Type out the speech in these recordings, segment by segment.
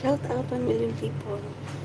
Shout out 1 million people.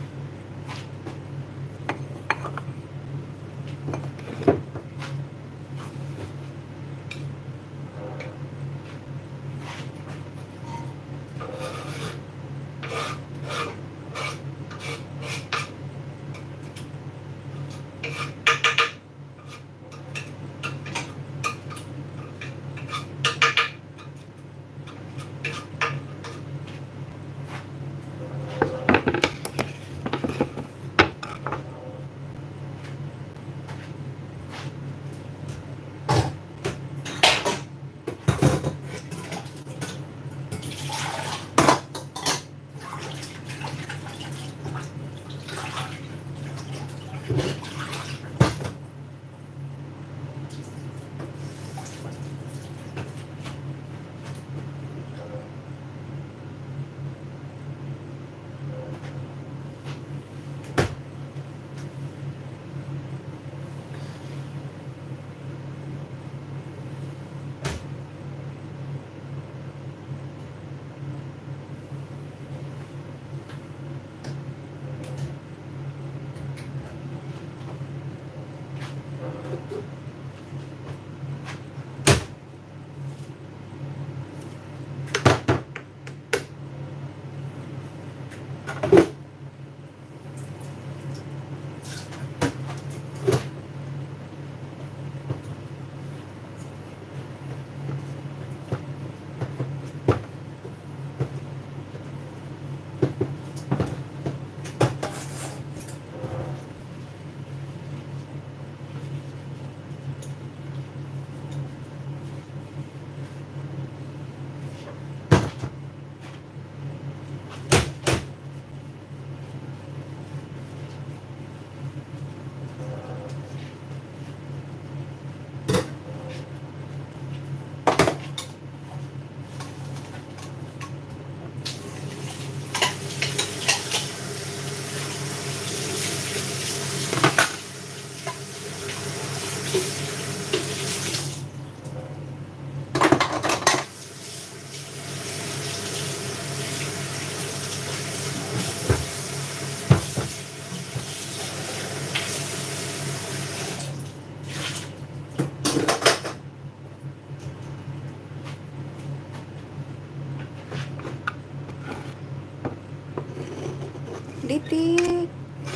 Litik.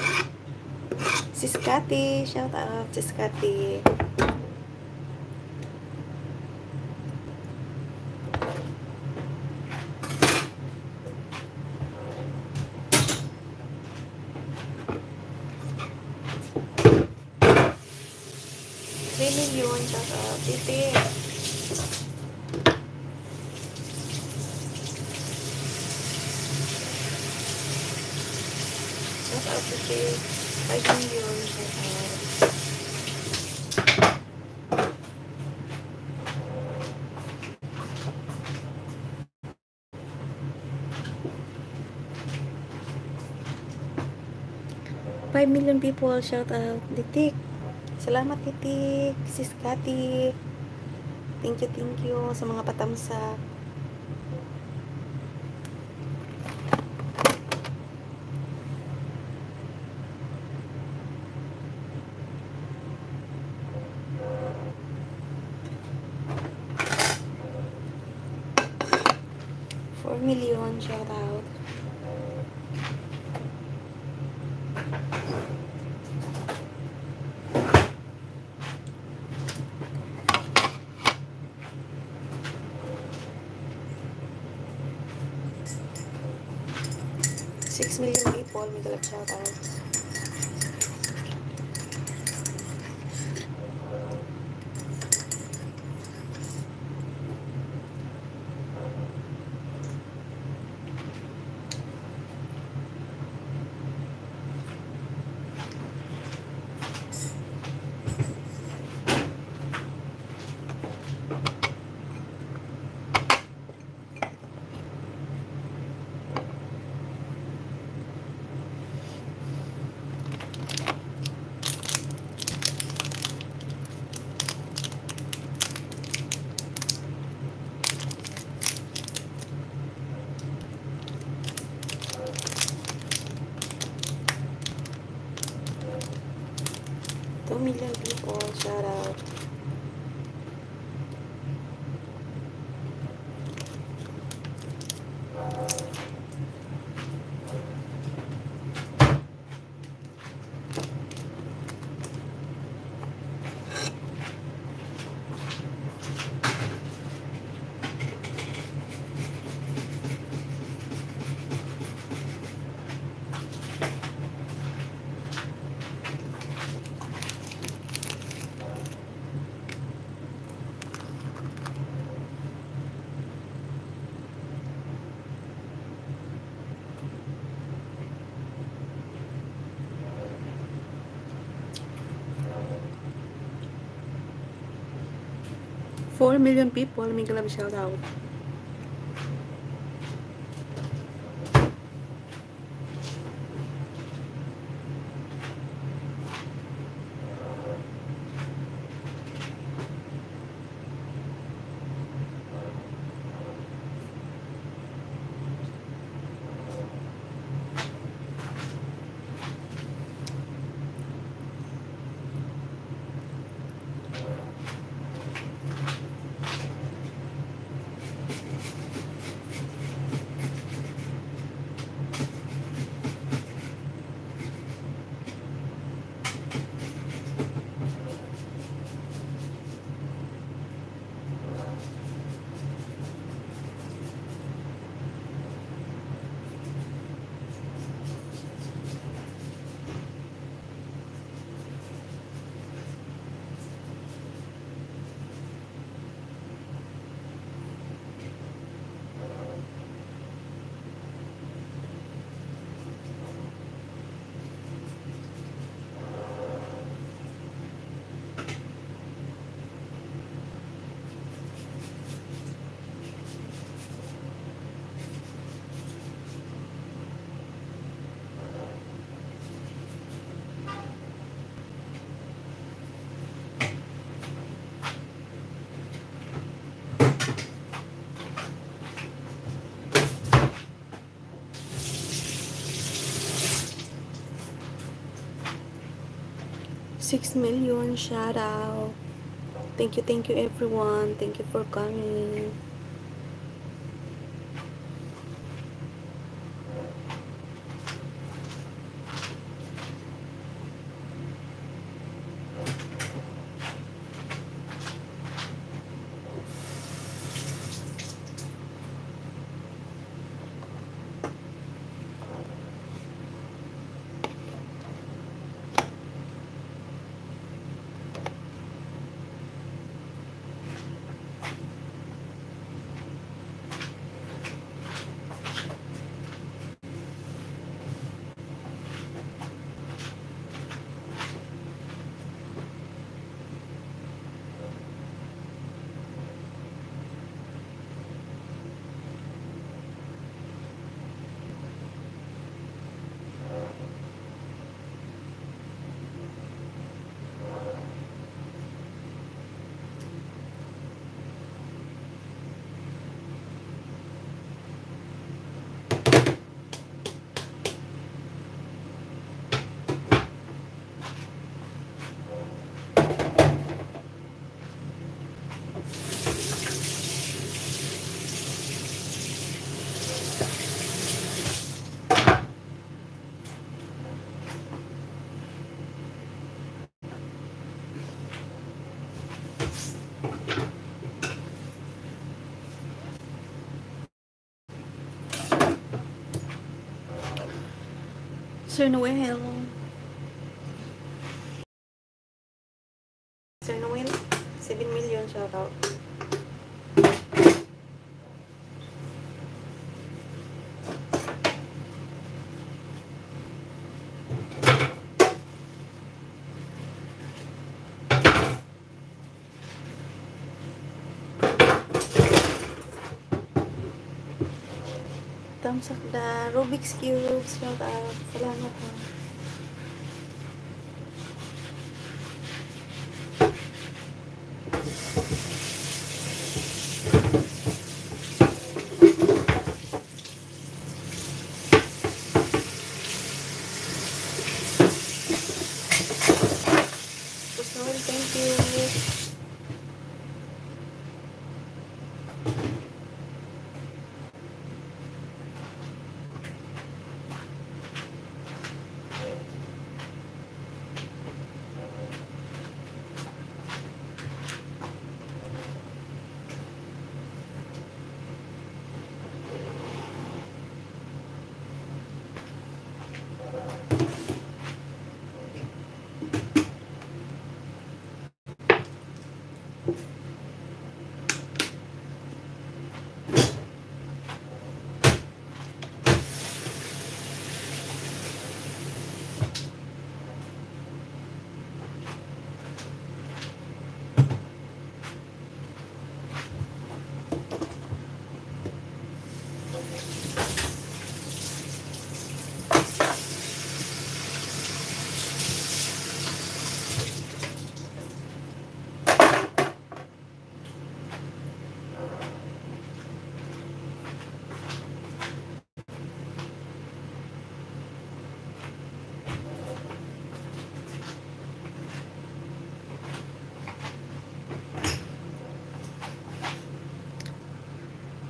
Sis Kati. Shout out, Sis Kati. Million. Shout out, Litik. Shout out, Litik. 5 million. Shout out. Five million people, shout out. Litik. Salamat, Litik. Sis Kati. Thank you sa mga patamsak. Million, shout out. Six million people, may galap shout out. people, shout out. Four million people, may galab shout out. Six million, shout out. Thank you everyone. Thank you for coming. Sir Noel. Sir Noel, 7 million shout out. Thumbs up the Rubik's Cube, shout out. Salamat po. Thank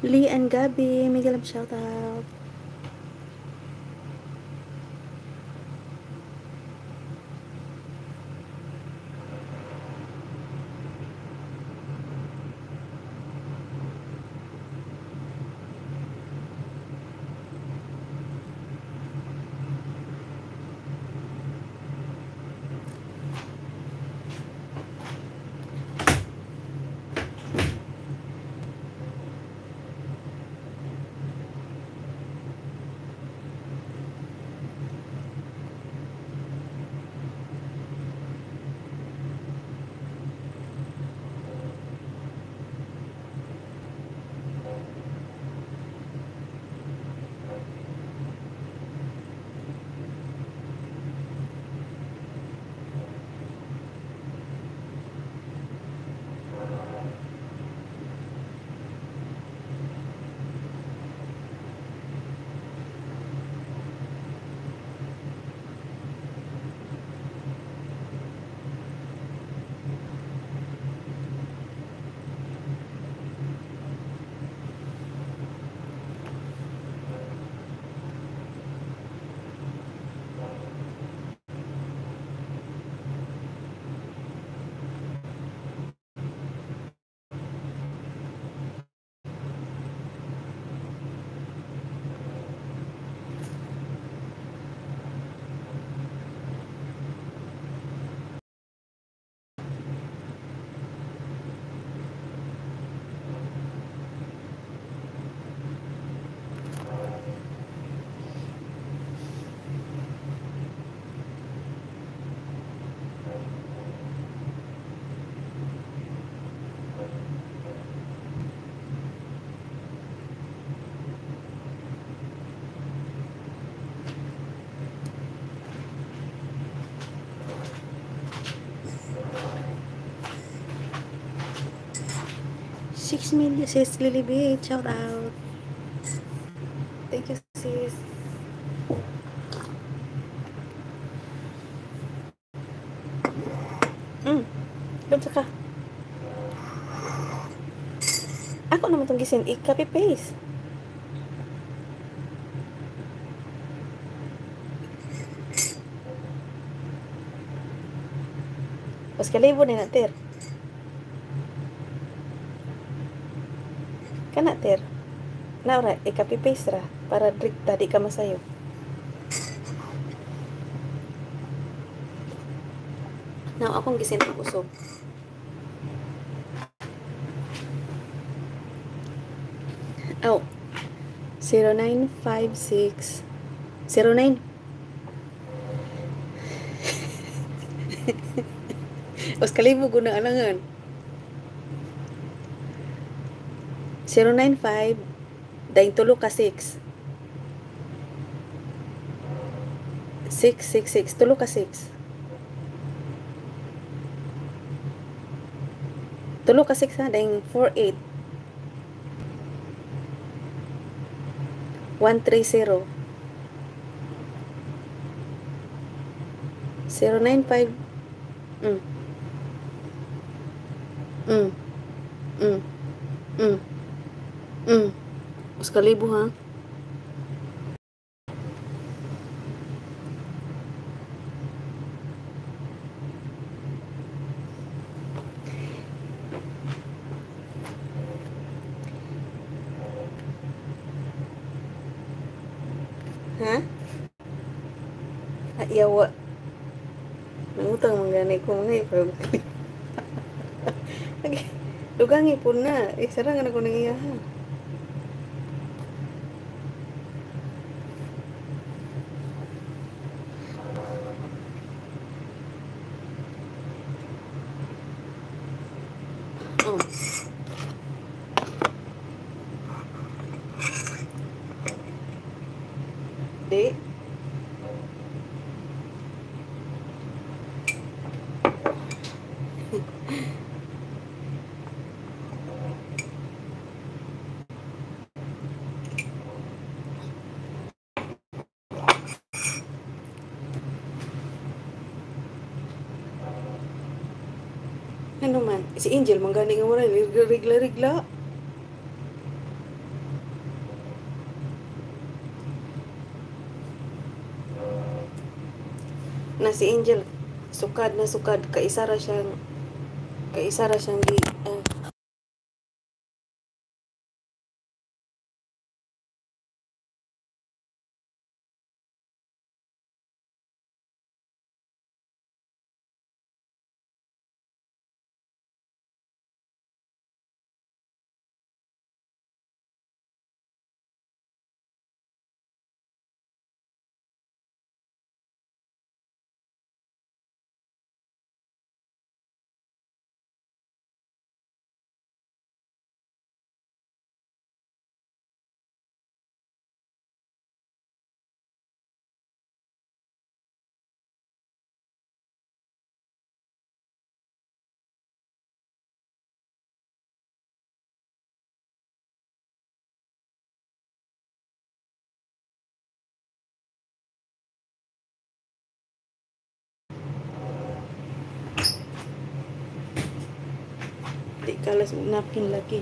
Lee and Gabi, Miguel shout out. Six million, sis Lilibit, shout out. Thank you, sis. Lumsa ka. Ako naman itong gisin, i-copy paste. Pas kalibo na natin. Kana ter. Naura, i-copy paste ra para direkta di ka masayo. Now akong gisin ang usog. Oh. 0956 09 Os kalibo guna alangan. 095 daing tulo ka 6 666 tulo ka 6 tulo ka 6 ha daing 48 130 095 Os kalibo ha. Ha? Yawa. Nangutang manggani ko mga ipag. Dugangi po na. Sarangan ako nang iya ha. Di. Ano man? Si Angel, manggani nga wala. Rigla-rigla. na si Angel sukad na sukad kaisa ra siyang di di kalas napkin lagi.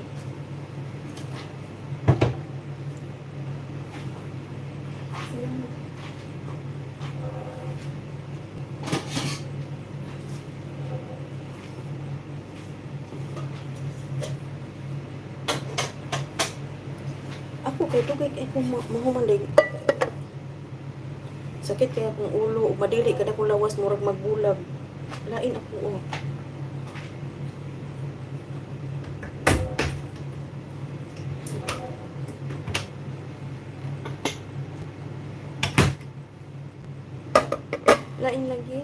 Ako kay dugay kay ko mahuman sakit kaya akong ulo madili kada ko lawas murag magbulag lain ako oh. Lain lagi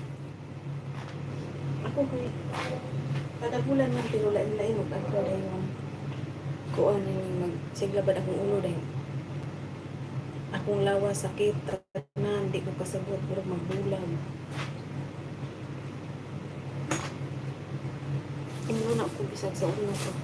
ako kay kada bulan man pero lain mo kada yung kuan ni magsiglabad akong ulo dahil akong lawas sakit na hindi ko kasabot murag magbulag. Ino na ako bisag sa ulo ko.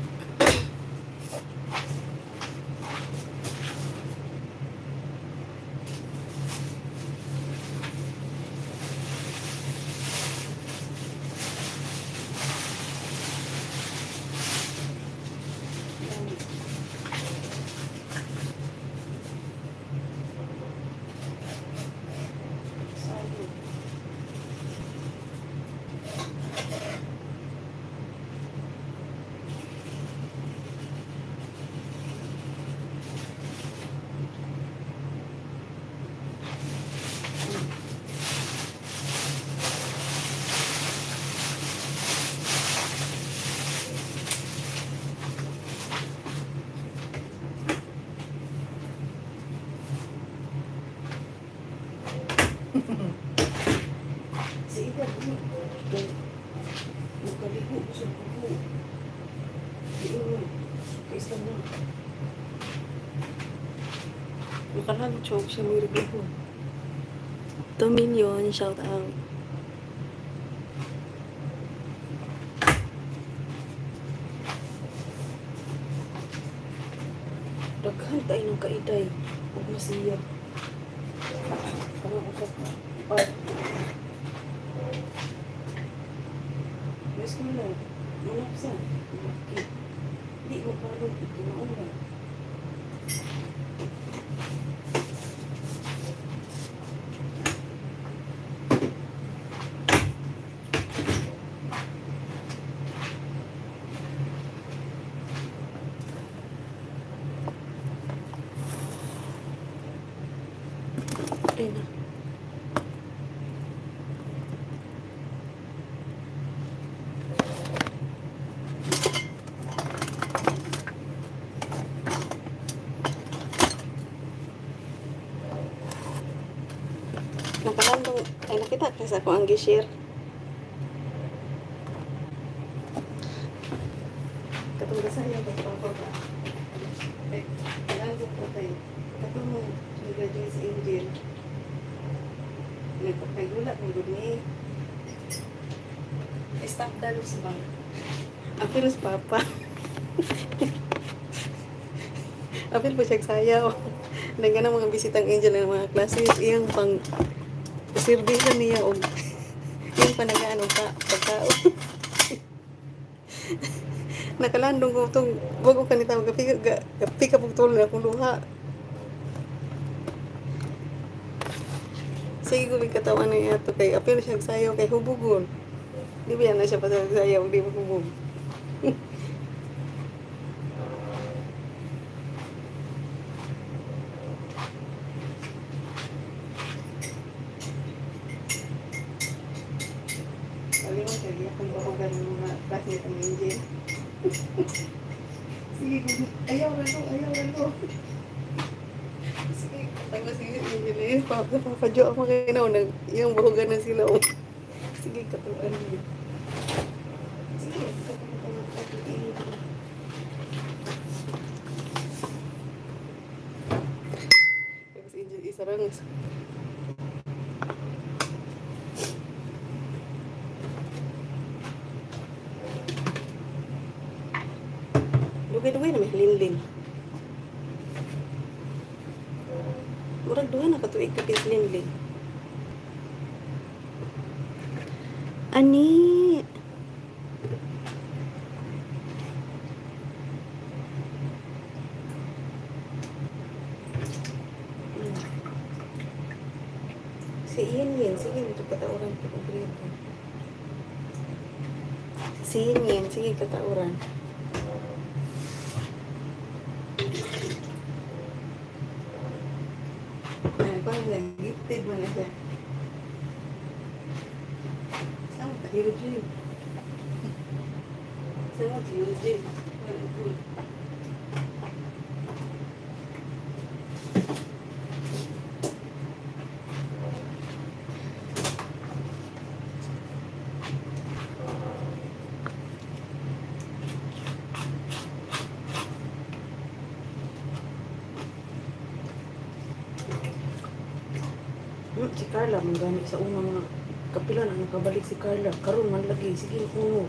Si Ida dulu magkaligo sa kuko. Iyon, kaisa na. Nakalanchog siya may rigo. 2 million, shout out. Daghan tayo ng kaiday. Huwag masiya. Parang usap na. Mas ko lang. Malapsan. Hindi mo parang ito na ulan. Okay na. Nakalandong, ay nakita kasi ako ang gishare. Katunggasan niya ito pa ba? Ay, nakalandong po tayo. Katong mo, nagagay sa Angel. Nagpapagulak ng guni. Stop dalo sa bang. Apil sa papa. Apil po siya sayaw. Nagana mga bisitang Angel ng mga klase. Iyang pang servisyon niya og yung panagaan og pagkaon. Nakalandong ko itong wag ko kanita pika pagtulong na akong luha. Sige ko may katawan na yato kay apil siya sayaw kay hubugon. Di ba yan na siya pa sayaw, di ba hubog? Sabi mo, sige, akong bahugan ng mga classmate ang engine. Sige, ayaw na lo. Sige, tapos sige, engine eh. Papadyo ako kayo na, yung bahugan na sila. Oh. Sige, katuan mo. Sige, katuan mo. Tapos engine isarang. Dugay-dugay na may linlin. Murag duha na katuig kapit linlin. Ani? Si Ian, sige dito katauran ko kompleto. Si Ian, sige katauran. Gifted mo na siya. Saan mo tayo, Jim? Saan mo tayo, Jim? Si Carla, manggamit sa unang mga kapila na nakabalik si Carla. Karon man lagi, sige kuno.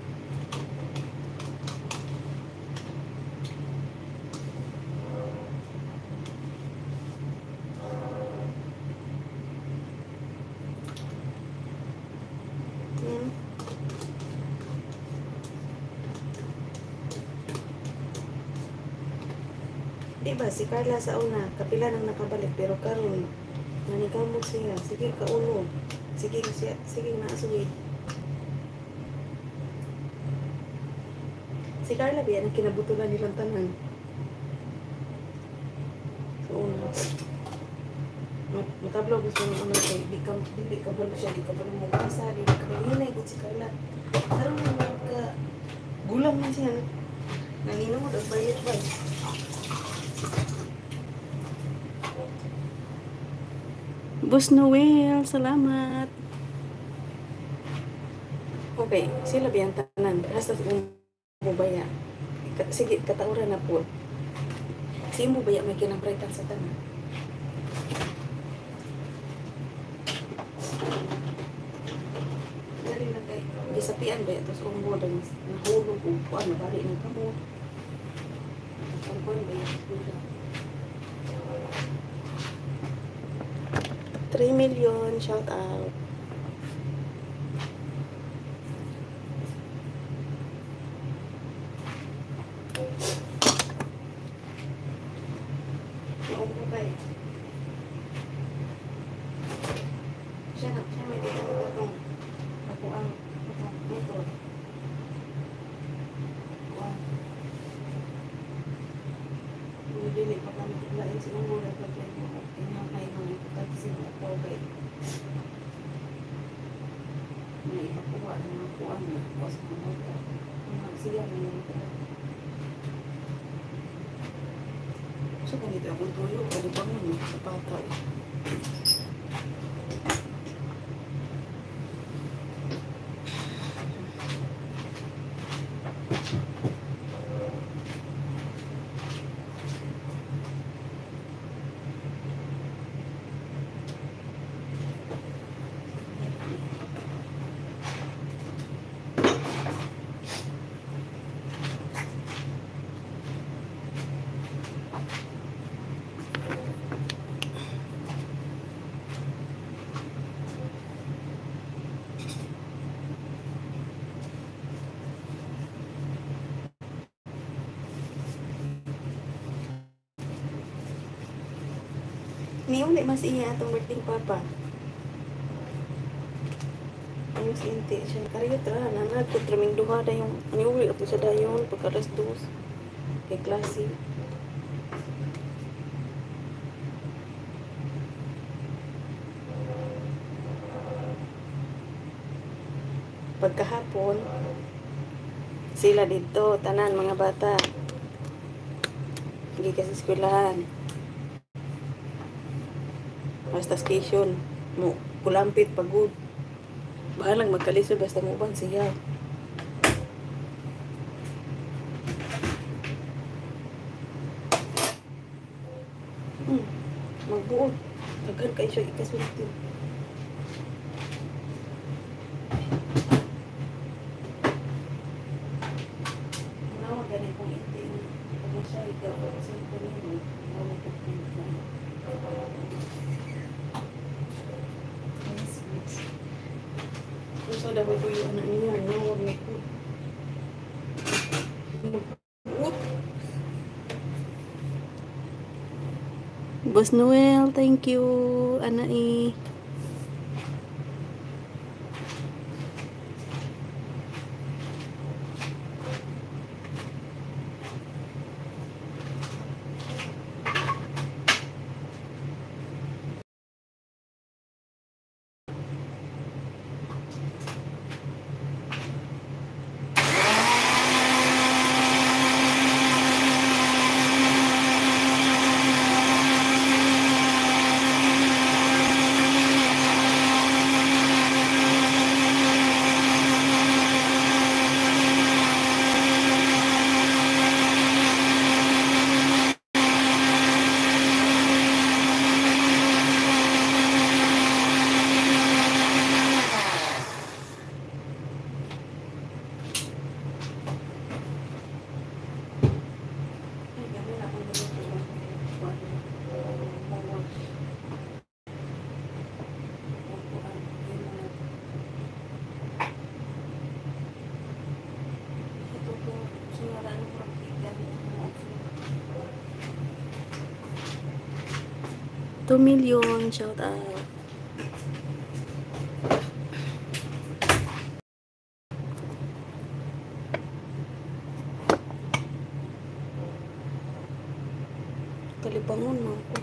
Diba, si Carla sa una, kapila nang nakabalik, pero karon nanikamot siya. Sige, kauno. Sige, siya. Sige, naasuwi. Si Carla, biyan ang kinabutulan nilang tanan. So, una. Matablaw gusto ng ano siya. Di ka balo siya. Di ka balo mo kasa. Di ka balo hinay kung si Carla. Karoon na ka gulang man siya. Nanginom mo daw, bayit ba? Boss Noel, salamat. Okay, sila biyang tanan. Hasta mo baya. Sige, katauran na po. Si mo baya may kinabritan sa tanan. Dari na kay gisapian ba ito sa umbo dan nahulog ko ano bali ng kamo. Ang kon ba yun? 3 million, shout out. Naupo ba eh? Siya may dito itong ako ang motor. Dili pa kami lain sa umura pag tinakay mga taxi na COVID. May ipakuha na mga kuwan na kuwas ng motor. Siya may motor. So ganito akong tuyo, pwede pa mo sa pataw. Ni uli mas iya atong birthday papa. Ayos inti siya. Kariyot ra. Nanag ko traming duha da yung aniuwi ako sa dayon. Pagka alas 2. Kay klase. Pagkahapon, sila dito, tanan mga bata. Hindi kasi eskwelahan. Basta station. Mo, kulampit, pagod. Bahalang magkalisod basta mo bang siya. Magbuod. Tagan kayo siya ikasulti. Nawag ganit kong inti. Pag mo siya ikaw, kasi ito nyo. Nawag ko pinto. Kung sa dapat ko yung anak niya, nawag na po. Magbuod. Boss Noel, thank you. Anai. Two million, shout out. Kalibangon mo ako.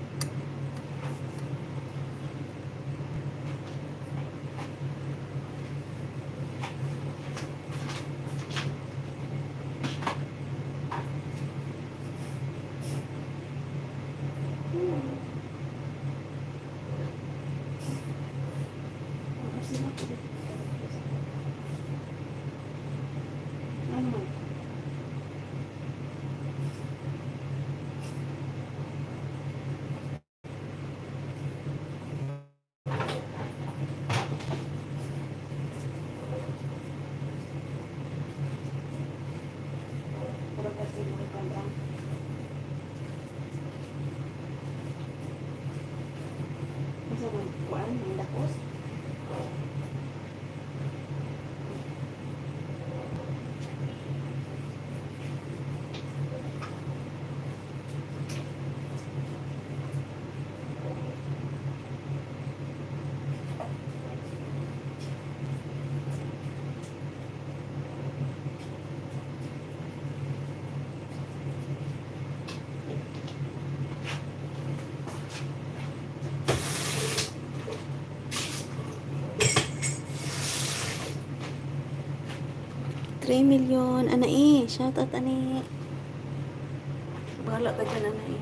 Three million, anai, shout out anai. Bahala ka dyan, anai.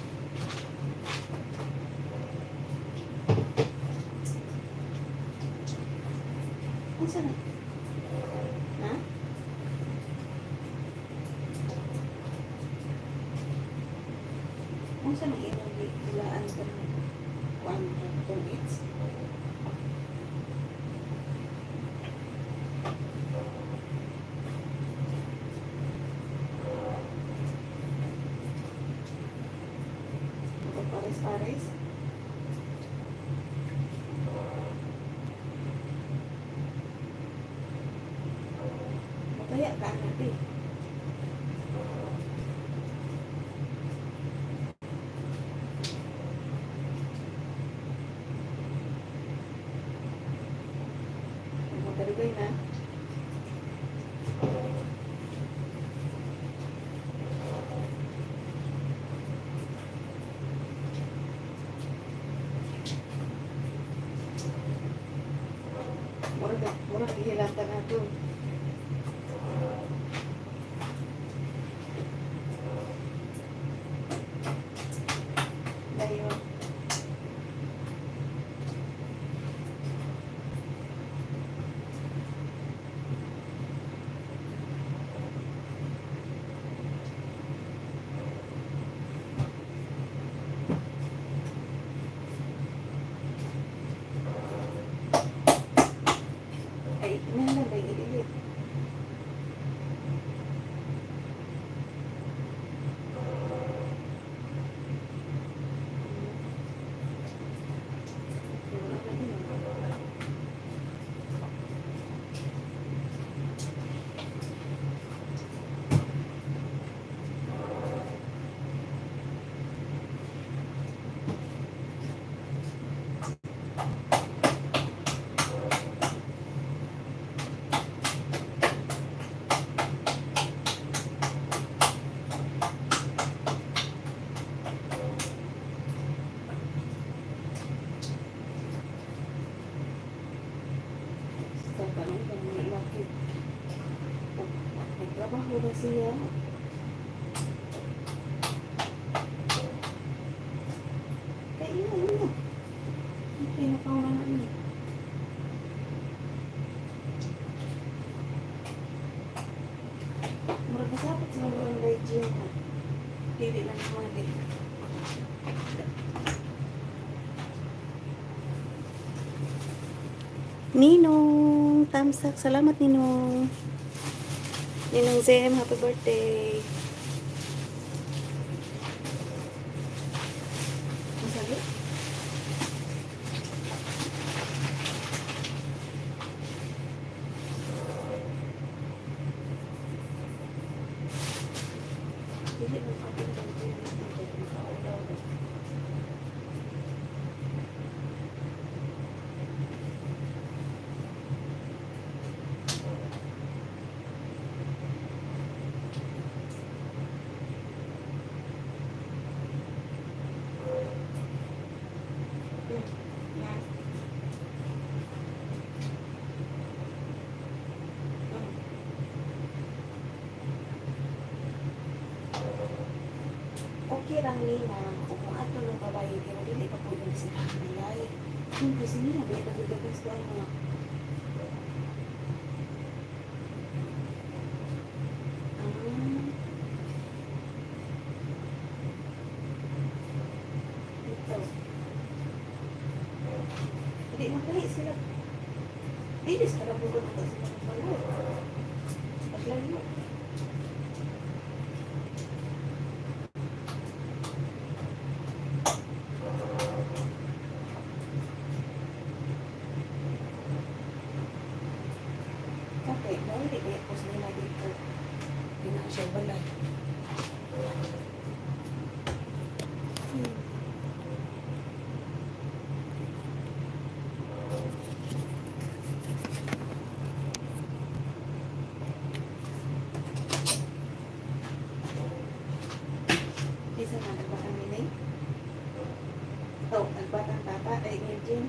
Ano sana? Ha? Ano sana ilaan ka na? 1 eats? Pares. Mataya ka natin. Mura hihilatan nato. Dayon. Ay, nalang ba ilit? Nagtrabaho na siya. Kaya yun. Pinakaw na namin. Murag masapit sa mga barangay gym. Dili lang naman din. Ninong, thumbs up. Salamat, Ninong. Ninong Zem, happy birthday. Masabi? Dili lang kapit ang okay lang nila kung ato ng babae pero dili pa po yung sila nilay. Yung kasi nila may nagagagas doon mga ito. Hindi makali sila. Hindi sila bugod ito sila ng balay. Paglayo. Okay, dahil hindi po nila dito. Hindi na siya balay. Isa na nagbatang nila. Ito, nagbatang tata ay ngayong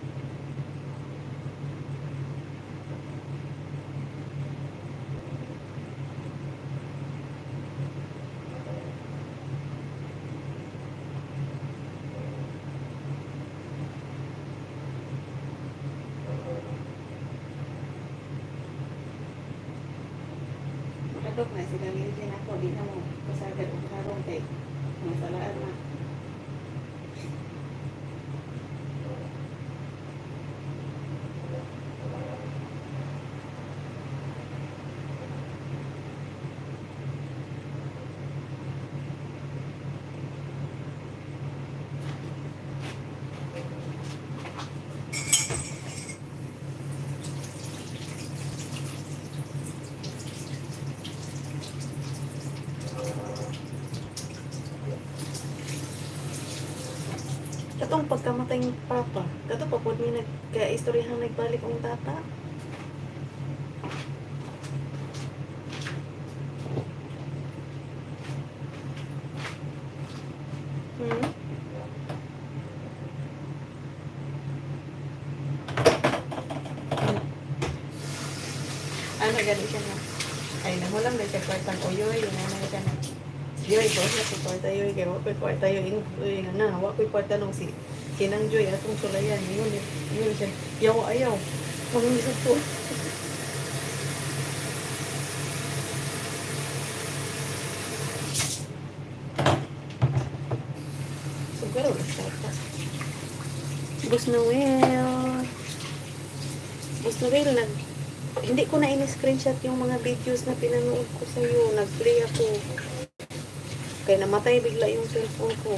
Dok na sila nilin ako, di na mo kasagad ang karong kay masalaan na. Katong pagkamatay ng papa, kato pa po niya nagka-istoryahan nagbalik ang tata. gani siya na. Ay, namulam na siya kwartang uyoy. Yung ano siya na. Yoy, ko siya si kwarta yoy. Kaya wako'y kwarta yoy. Wako'y kwarta nung si Kinang Joy. Atong sulayan. Yun siya. Yaw, ayaw. Pangisap po. Siguro, basta. Boss Noel. Boss Noel, hindi ko na in-screenshot yung mga videos na pinanood ko sa'yo. Nag-play ako. Kaya namatay bigla yung cellphone ko.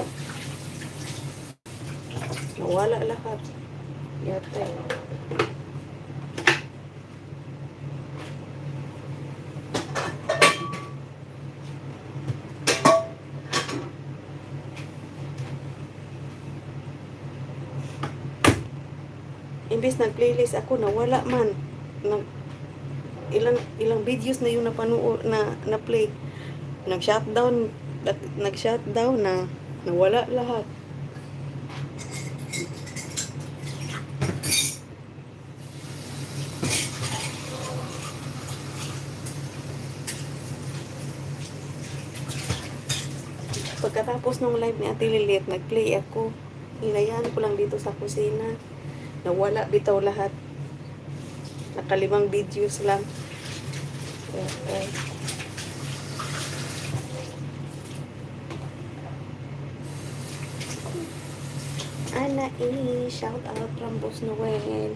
Nawala lahat. Yata. Imbis nag-playlist ako, nawala man. Ilang videos na yung napanood na play. Nag-shutdown na nawala lahat. Pagkatapos ng live ni Ate Lilit, nag-play ako. Hinayaan ko lang dito sa kusina. Nawala bitaw lahat. Nakalimang videos lang. Okay. Ana shout out from Boss Noel.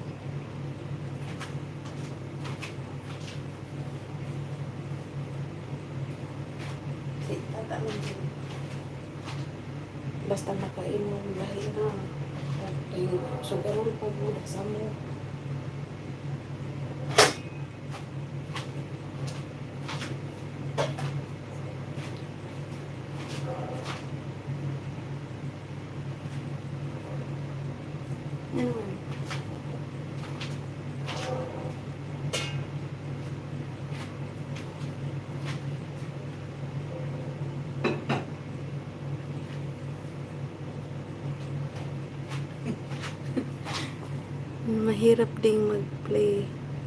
Basta makainom lahi na. So, gano'n po budak sa mo. Mahirap ding mag-play.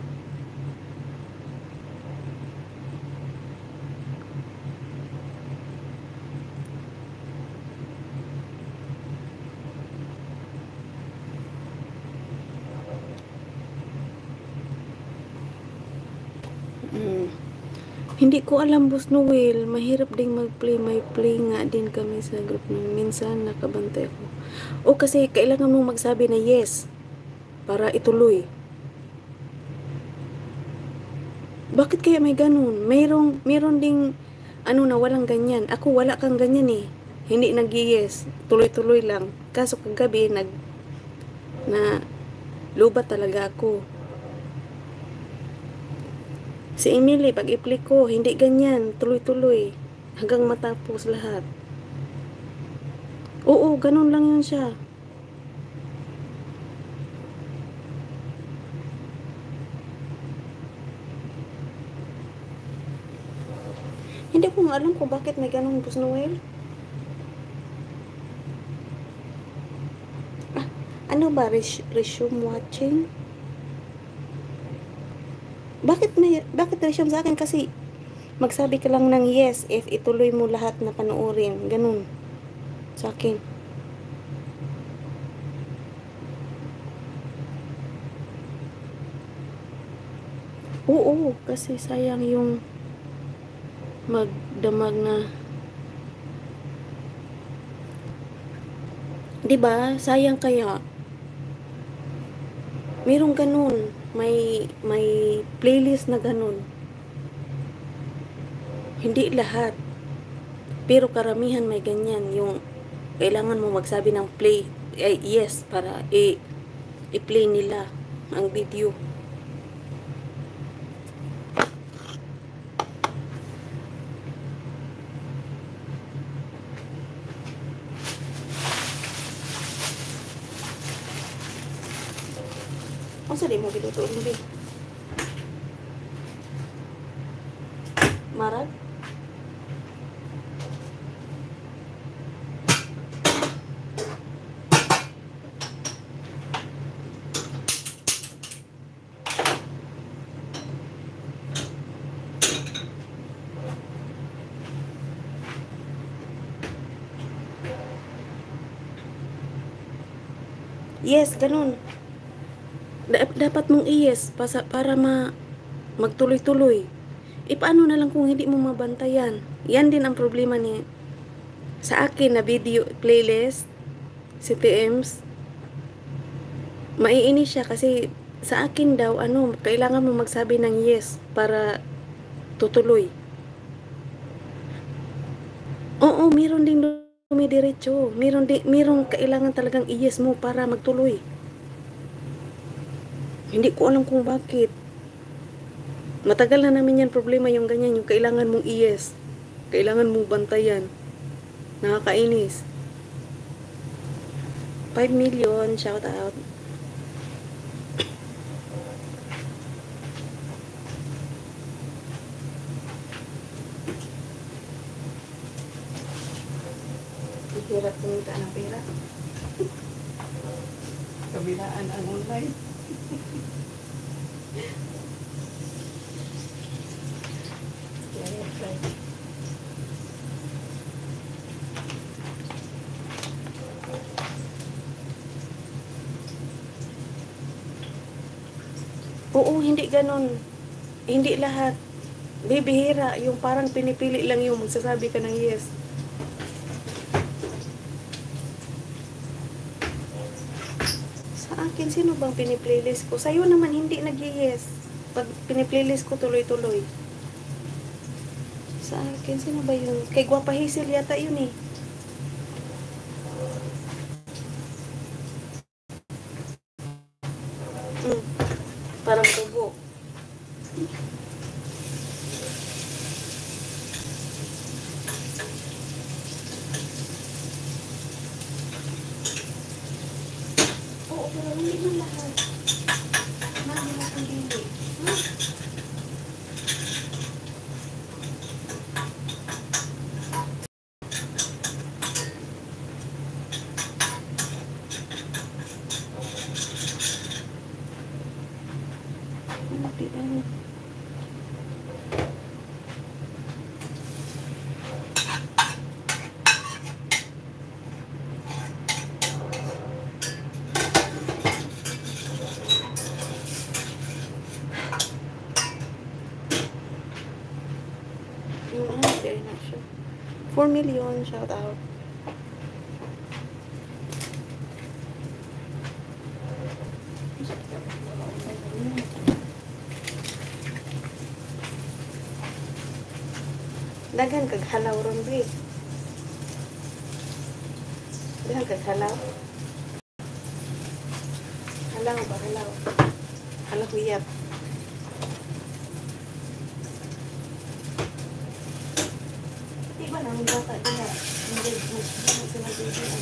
Hindi ko alam, Boss Noel. Mahirap ding mag-play. May play nga din kami sa group. Minsan nakabantay ako. O kasi kailangan mong magsabi na yes para ituloy. Bakit kaya may ganun? Mayroon ding ano na walang ganyan. Ako wala kang ganyan eh. Hindi nag-yes. Tuloy-tuloy lang. Kaso kagabi na lubat talaga ako. Si Emily, pag i-play ko, hindi ganyan. Tuloy-tuloy. Hanggang matapos lahat. Oo, ganun lang yun siya. Hindi ko nga alam kung bakit may ganun, Boss Noel. Ano ba? Resume watching? Bakit resume sa akin? Kasi magsabi ka lang ng yes if ituloy mo lahat na panoorin. Ganun. Sa akin. Oo, kasi sayang yung magdamag na. Diba? Sayang kaya. Merong ganun. May playlist na ganun. Hindi lahat. Pero karamihan may ganyan. Yung kailangan mo magsabi ng play. Yes, para i-play nila ang video. Masa di mo giluto ini? Marag? Yes, ganun. Dapat mong i-yes para magtuloy-tuloy. E paano na lang kung hindi mo mabantayan? Yan din ang problema ni sa akin na video playlist, si TMs. Maiinis siya kasi sa akin daw, kailangan mo magsabi ng yes para tutuloy. Oo, meron ding dumidiretso. Merong kailangan talagang i-yes mo para magtuloy. Hindi ko alam kung bakit. Matagal na namin yan problema yung ganyan, yung kailangan mong i-yes. Kailangan mong bantayan. Nakakainis. 5 million, shout out. Hirap kumita ng pera. Kabilaan ang online. Oo, hindi ganun. Hindi lahat. Bibihira. Yung parang pinipili lang yung magsasabi ka ng yes. Sa akin, sino bang piniplaylist ko? Sa'yo naman hindi nag-yes. Pag piniplaylist ko tuloy-tuloy. Sa akin, sino ba yun? Kay Guapa Hazel yata yun eh. Parang tubo. Oo, pero hindi man lahat. Nahilas ang hindi. Yung very not sure. 4 million, shout out. Dagan kag halaw ron, be. Dagan kag halaw. Halaw ba, halaw. Halaw huyap. Diba namin bata diba? Hindi sila bibigyan.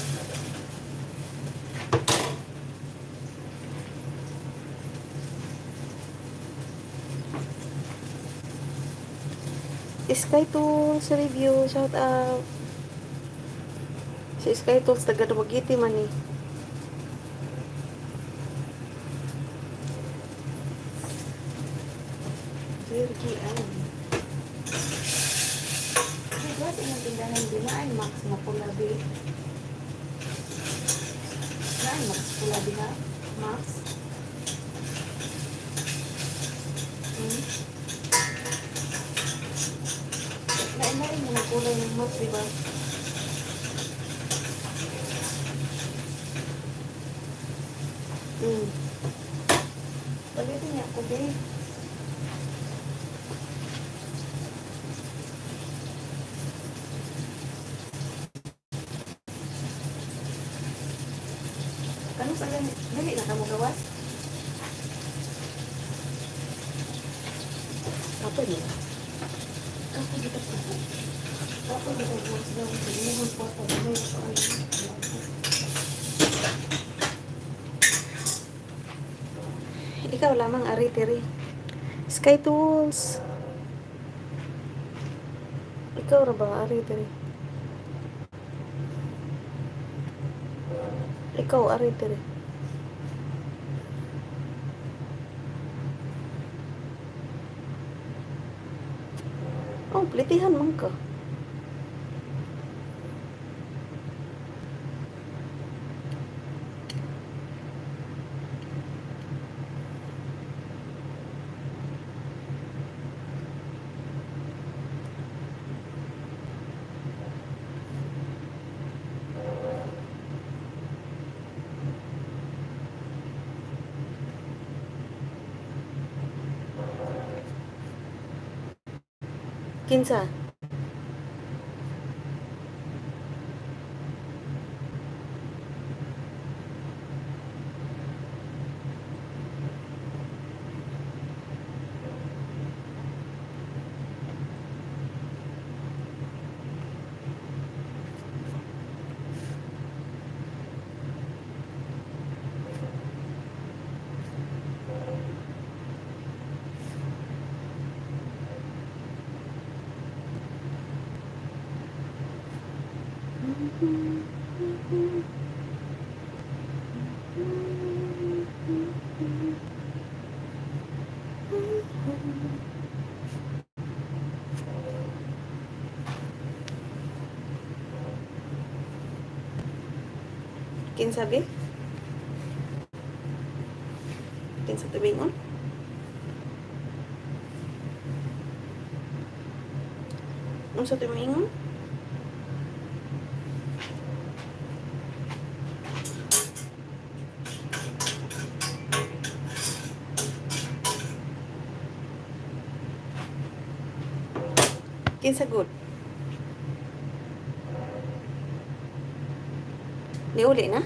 Sky Tools review, shout out. Si Sky Tools taga Dumaguete man eh. Virgi ay. Diba sa inyong tindahan din na ay Max na pulabi. Na ay Max pulabi ha? Max? Nainay mo na kulay ng Max, diba? Pagdating niya ako, babe. Kanong sa dali na ka mo gawas? Apa niya? Apa kita po? Apa kita buat daw sa inyong porta na may ikaw lamang ari-tiri. Sky Tools. Ikaw ra ba ari-tiri? Ikaw ari-tiri. Oh, plitihan man ka. Kinsa? Kinsa be? Kinsa tubingon? Unsa tubingon? Kinsa good? Niuli na?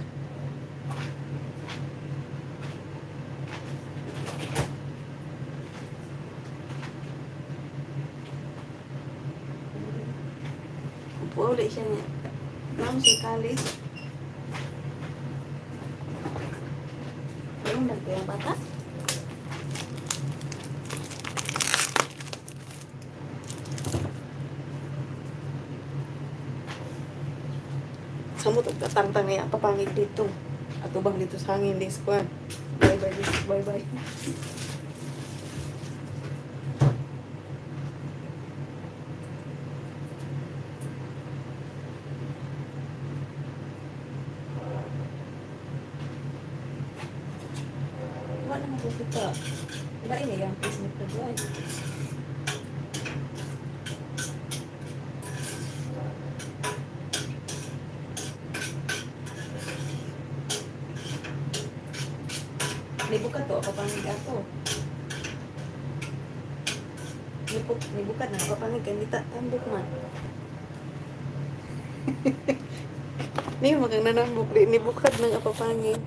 Uli siya niya. Nang siya kalis. Ayun, nagpayang bata. Samot at katangtang niya papangig dito. At ubang dito sa hangin this squad. Bye bye. Bye bye. Wala na kita. Wala ini yang pisnit na buhay. Nibukat to, kapangig ako. Nibukat na, kapangig ka, hindi tambok man. Hindi magang nanambok, nibukat ng kapangig.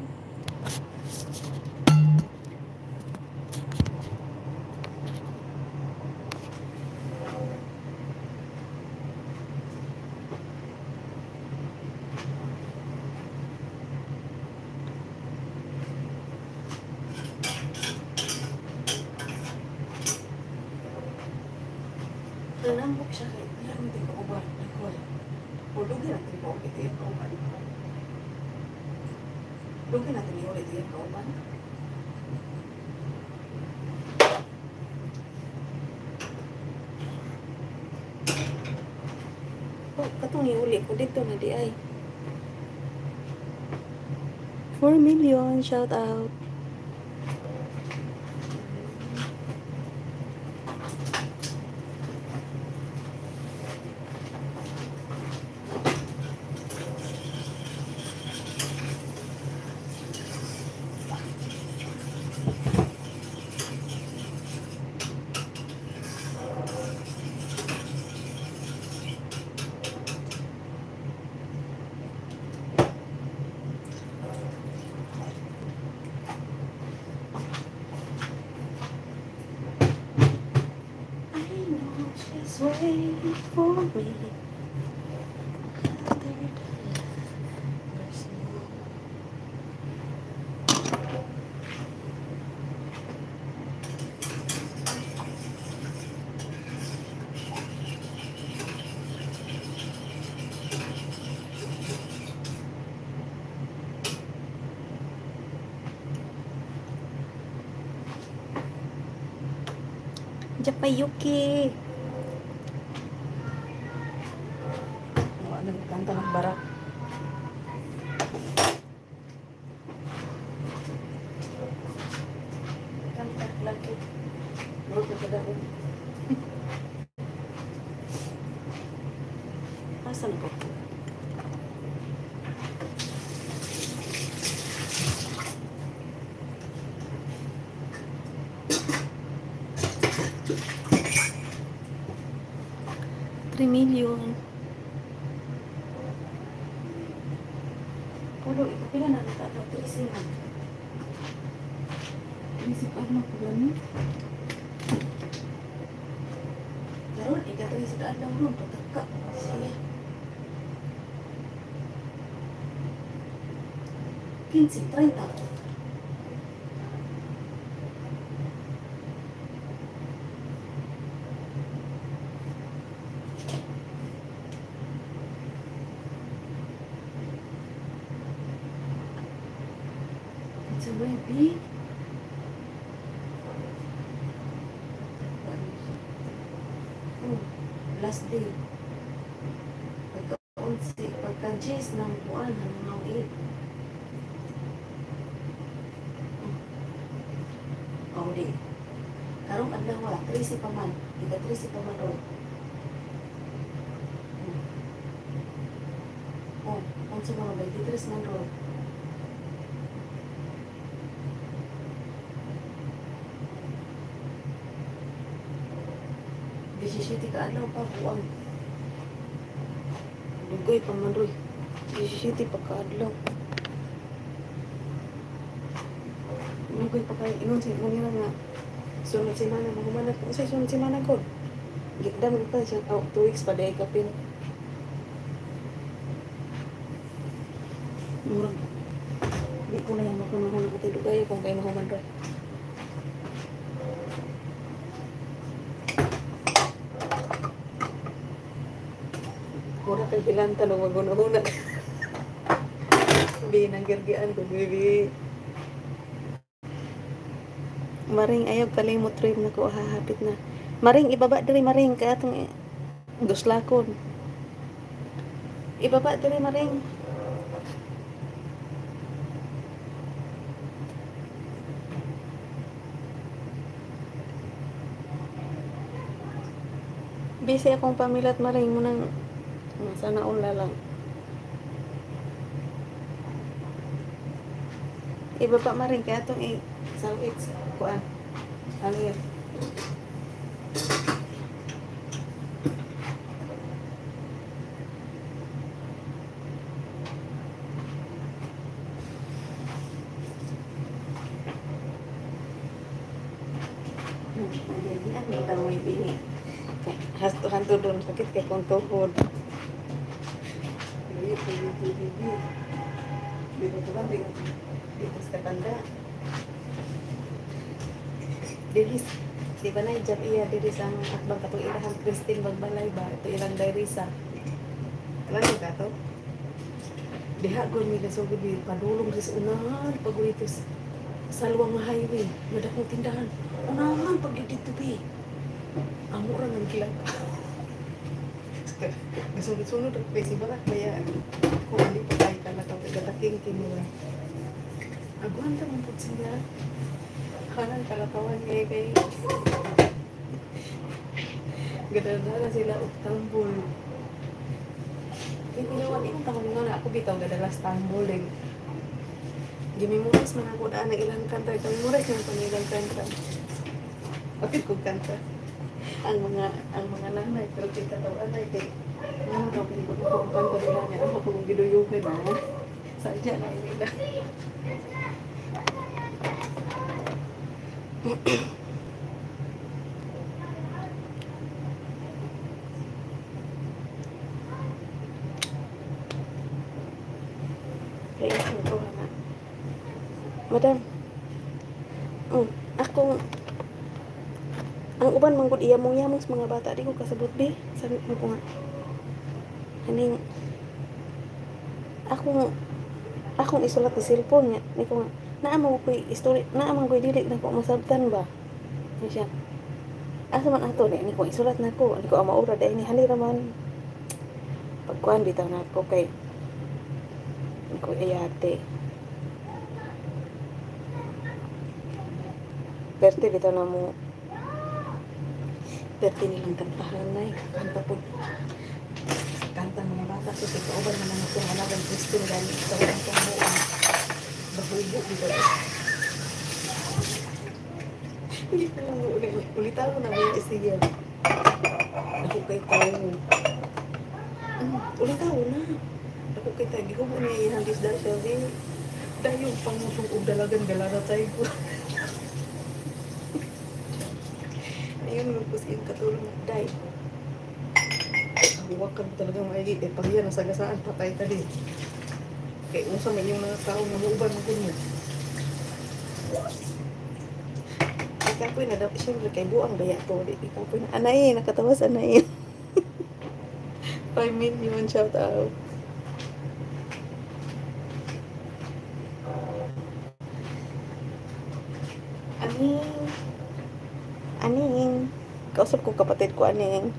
Nanambok siya kay ilang din ko ba nagkol. Dugi natin ko ulit yung kauban. Dugi natin yung ulit yung kauban. Oh, katong iuli ko dito na di ay. 4 million, shout out. Wait for me. Japayuki. Kanta ng barak. Kanta lagi. Buruk na kadawin. Asan ko? 3 million. Pulo, pila na natataw 3 man. Isip ano ko gani? Karon ika-3 sa adlaw ron pataka siya. 15, 30. It's a way big. Last day. Pagka-11, pagka-10 ng buwan, hanggang 8. Oh, di. Karong adlaw, 13 pa man. Ika-13 pa man ron. Oh, kung sa mga 23 man ron. Disisiti ka adlaw pa buwan. Dugay pa man ron. Disisiti pa ka adlaw. Dugay pa kayo. Ingon siya, manila nga. Sunod si Mana, mahumanap. Kung sa'yo sunod si Mana ko. Gikdam pa siya. 2 weeks pa dahil kapin. Murag. Hindi ko na yung makunahan ako tayo dugay kung kayo mahuman ron. Mura kay pilanta nung maguna-una. Binanggirgian ko, baby. Maring ayaw kalimot rin na ko hahapit na. Maring ibaba diri maring kaya itong guslakon. Ibaba diri maring. Busy akong pamilat maring mo nang sana unla lang. Ibaba maring kaya itong salwit kuan. Ano yun? Ang bitaw may bini. Hanto doon sakit kay kung tuhod. Dito ba dito sa tanda. Dilis, di ba na i-job iya dilis ang akbang katong ilahang Christine Magbalay ba? Ito ilang Dairisa. Alam ka to? Diha ko nila so gudi padulong sa unahan pag ito sa luwang highway. Madakong tindahan. Unahan pag dito be. Ang mura ng kilang. Nasunod-sunod ang pwede ba? Kaya kung hindi pa tayo talaga tagataking kinila. Aguan ka mong put siya. Kanan kalakawan niya kay gadadala sila og tambol. Kaya ginawa din ko nga ako bitaw gadalas tambol eh. Gimimuras man ako daan ng ilang kanta. Gimimuras man ko ng ilang kanta. Kapit ko kanta. Ang mga nanay pero kita daw anay kay ano daw pinipagpupan ko nila niya ako kung giduyuhin mo. Sadya na nila. Madam, akong ang uban manggod iyamong-yamong sa mga bata di ko kasabot bi. Sabi ko nga. Haning akong isulat sa cellphone niya. Ni ko nga naamang ko story, naamang ko dili na ko masabtan ba. Ni siya. Asa man ato ni ko isulat na ko. Ni ko ang maura dai ni halira man. Pagkuan bitaw na ko kay ko iyate. Perte bitaw na mo. Perte nilang kantahan na kanta po. Kanta mga bata. So, kauban na naman itong alagang Christine dahil ito ang pangbuan. Bahubo dito. Hindi ko lang ulitan ko na may isiyan. Ako kay tao. Ulit tao na. Ako kay tao. Gihubo niya yung disdal siya. Dahil yung pangusong og dalagan galada tayo ko. Ayun, magpusin katulong ng day. Huwag ka talagang maigi. Pag yan, nasagasaan, patay ka din. Kaya unsa man yung mga tao na muuban mo kunya. Ikaw po na daw, siyempre kay buang baya to. Ikaw po na, anay, nakatawas anay. 5 million shout out. Aning. Aning. Kausap ko kapatid ko, aning.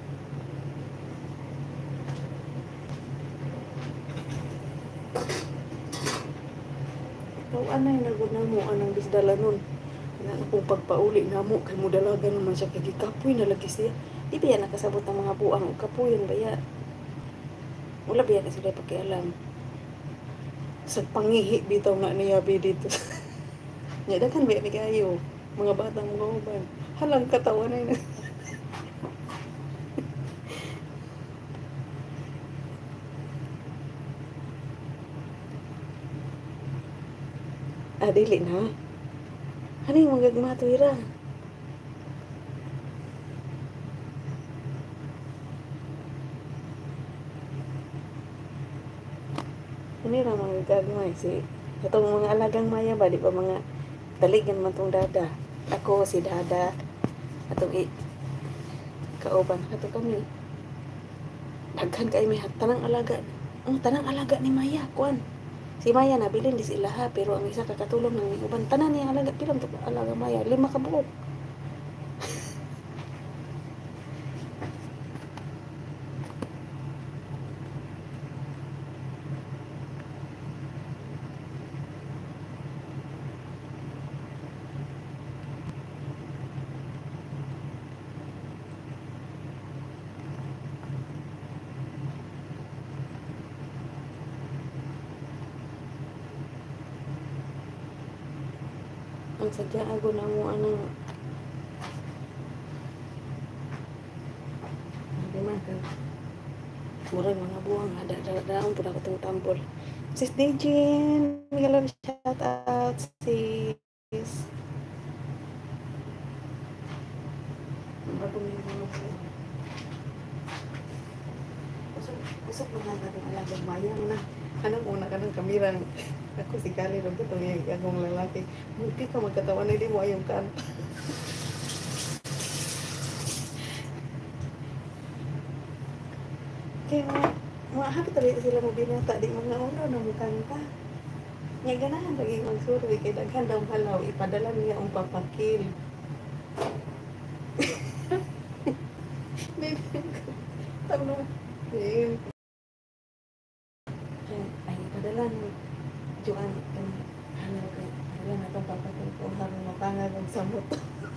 Ikaw, anay, nagod na mo, anang bisdala nun. Na kung pagpauli na mo, kay mo dalaga naman siya, kay kapoy na lagi siya. Di ba yan nakasabot ang mga buang, kapoy yan ba yan? Wala ba yan na sila pakialam? Sa pangihi, bitaw na niya dito. Nya daghan ba kayo mga batang gawban. Halang katawan na yun. Dili na. Haning magagmatwira. Ini ra mga gagmay si itong mga alagang maya ba di ba mga daligan man tong dada. Ako si dada atong kauban ato kami. Daghan kay may tanang alaga. Ang tanang alaga ni Maya kuan. Si Maya nabilin di sila ha pero ang isa kakatulong ng uban tanan niya alaga pilang to alaga Maya 5 ka buok. Ang sadya ako na mo anang man ka murag mga buwang daon pud ako tong tampol. Sis Dejin, hello, shout out sis. Bagong yung mga buwang. Usap mo na itong alagang mayang na. Anong una ka ng kamirang? Ako si Kali rin ito yung agong lalaki. Buti ka magkatawan na di mo ayong kan. Kaya mga hapit talaga sila mo binata. Di mga ulo na mukhang ka. Nga ganahan lagi magsurvey. Kaya daghan daw halaw. Ipadala niya ang papakil. Tama. Ay, padala niya. Juan, ano kay wala na itong papatid ko harong mapangag ang samot.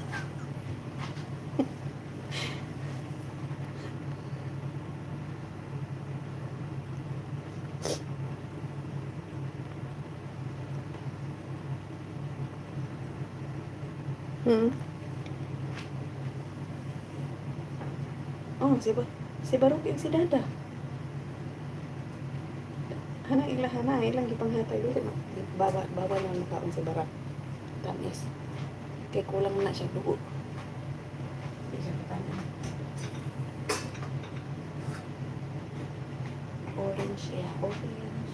Oh, si Barok yung si Dada. Hana ilang gipanghatay dili baba lang nakaon si Barak. Tamis. Kay kulang na siya dugo. Di siya katanan. Orange ya, orange.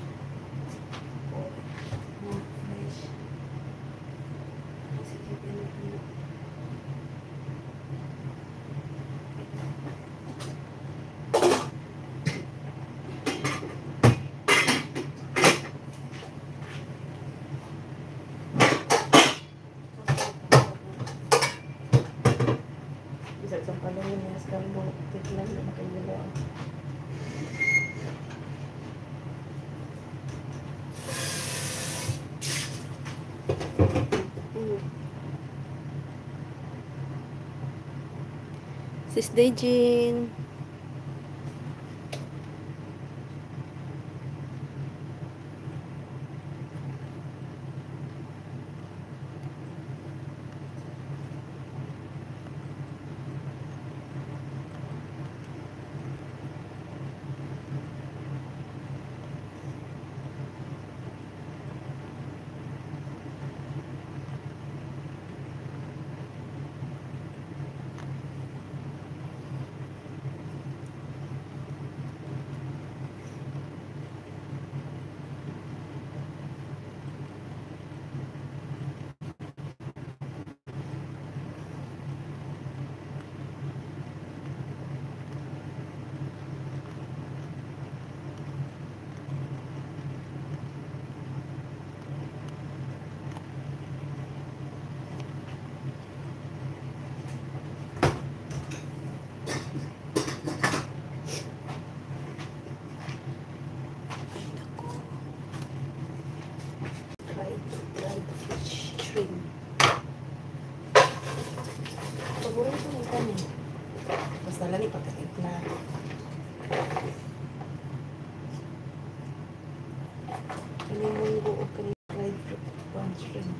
Fresh. Sige, pinapino. Sa palungin niya sa kalbo, tignan na makayulo. Sis Dejin. og kanang fried one shrimp.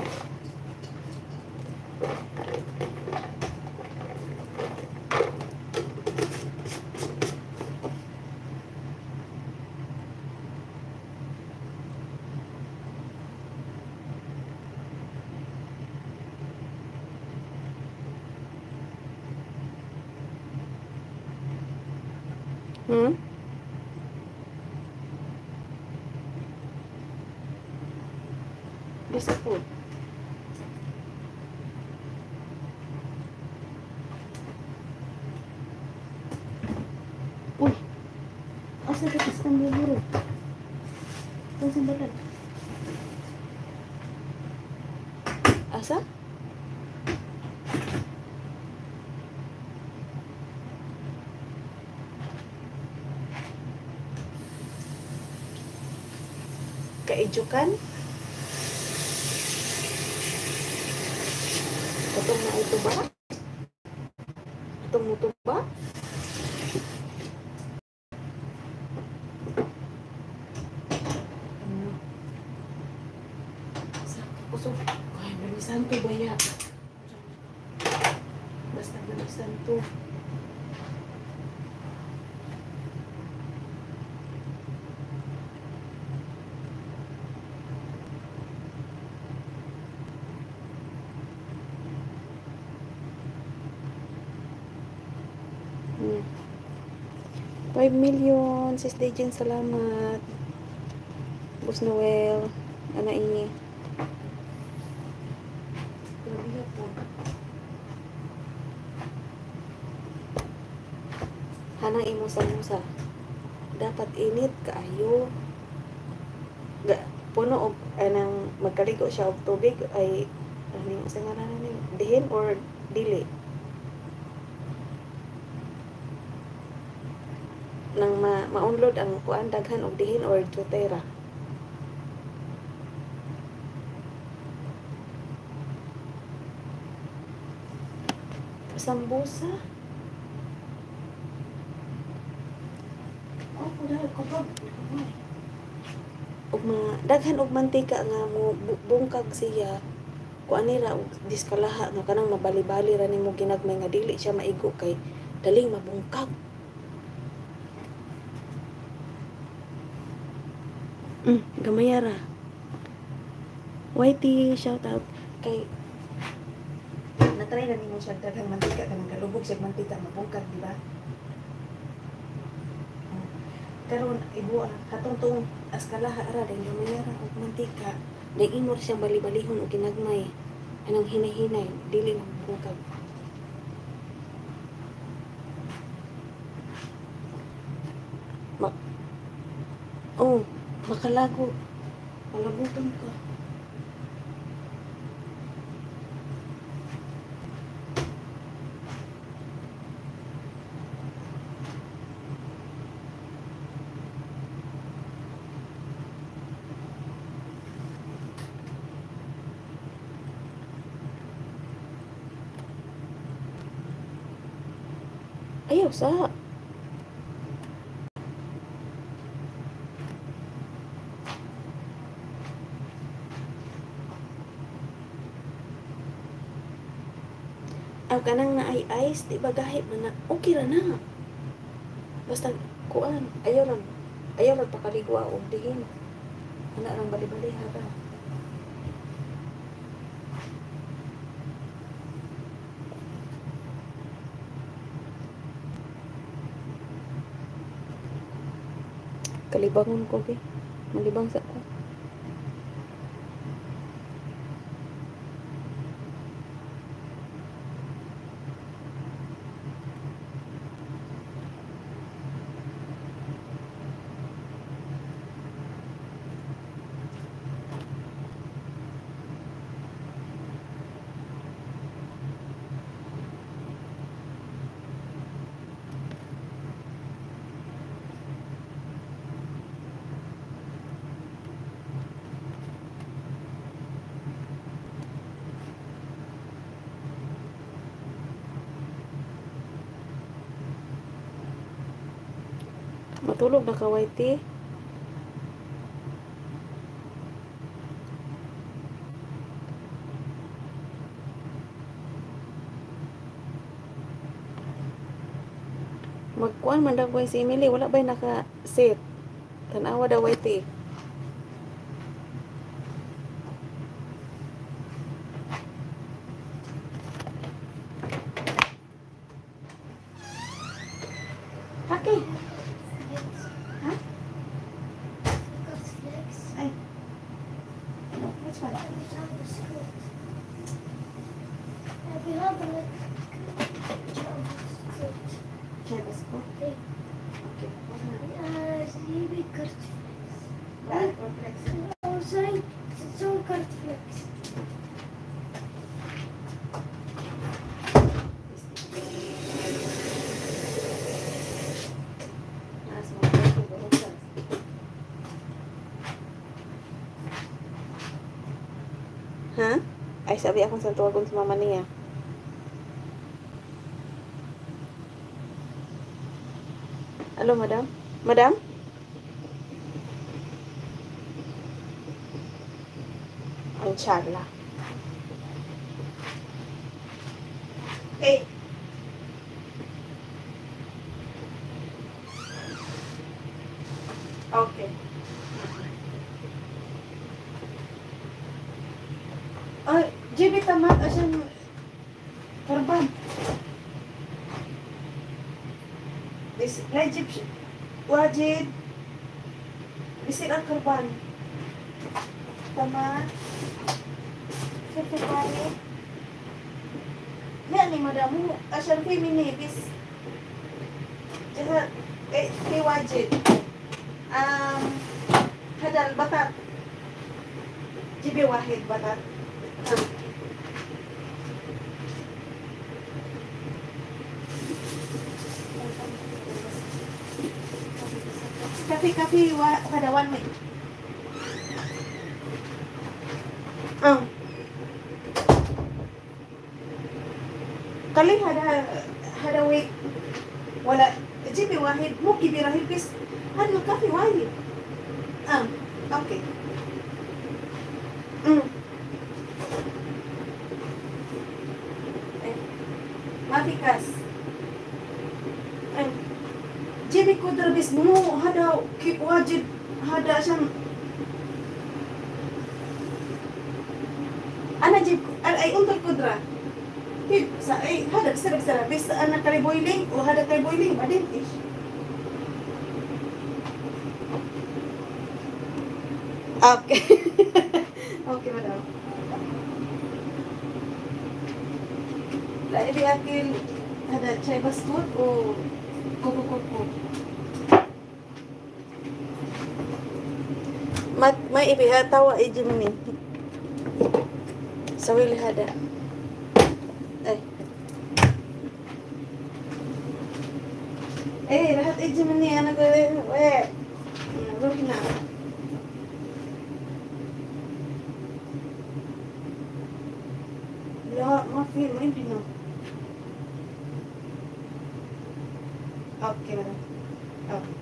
Hmm? Bisa po. Uy! Asa dapat sa buburo? Asa balat? Asa? Kaijukan? Katong na ito ba? Katong mo ito ba? Kusog. Ay, manisan to baya. Basta manisan to. Hmm. 5 million. Sis Dejen, salamat. Bus Noel. Ana ini. Grabe po. Hanang imusa-musa. Dapat init kaayo. Puno og anang magkaligo siya og tubig ay ano sa ngalan ni dihin or dili. Nang maunlod ang kuan daghan og dihin or tutera. Sambusa. Oh, dahil ko pa. Og mga daghan og mantika nga mo bungkag siya. Kuan nira og diskalaha nga kanang mabali-bali ra nimo ginagmay nga dili siya maigo kay daling mabungkag. Gamaya ra. YT, shout out kay natry na nimo siya daghang mantika kanang galubog siya mantika mabungkag, di ba? Karon ibuwa katong tong askalaha ra dahil gamaya ra og mantika, dahil imor siyang bali-balihon og ginagmay. Anong hinay-hinay, dili na mabungkag. Oh, makalago. Malabutan ka. Ayaw sa. Aw kanang na ay ice, di ba gahit man na, okay ra na. Basta kuan, ayaw ra pakaligwa og dihin. Ana rang bali-bali ha. Kalibangon ko be. Malibang sa ko. Matulog na ka, YT. Magkuan man daw si Emily, wala ba'y naka-set? Tanawa daw ti. Okay. Ha? Ay. Which one? Chavez ko? Okay. Ha? Ay, sabi akong sa tuwagon sa mama niya. Hello, madam? Madam? Ang charla. Hey. Okay. JB tamat asyang korban. This najib wajib bisir ang korban. Tamat. Sekretary. Ya ni madamu asyang femini bis. Jahat wajib. Hadal batat. JB wahid batat. Kafe pada one week. Kali hada week wala jibi wahid mungkin birahil bis hada kafe wahid. Okay. Mafikas. Jibi kudra bis mo hada wajib hada siyang ana jib ay untul kudra sa ay hada sarap bis ana kay boiling o hada kay boiling badin ish. Okay. Okay, madam. Lai di akin ada chai biskut o kuku. May ibihatawa ijimini. Sawili hada. Lahat ijimini anak ko na. La, ma-feel hindi na. Okay, madam. Okay.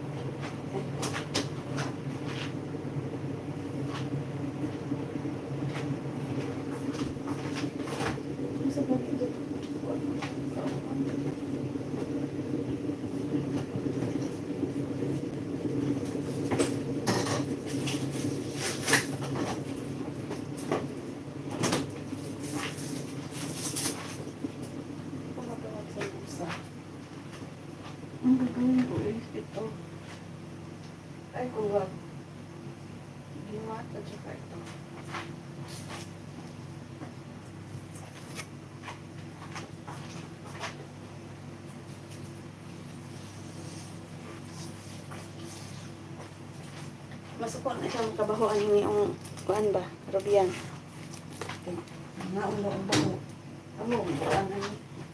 Ang gagawin ko is ito. Ay, kuwag. Gimat at saka ito. Masukon na siyang kabahoan yung kuan ba? Rubian. Naula-ula mo. Amo, ang ano.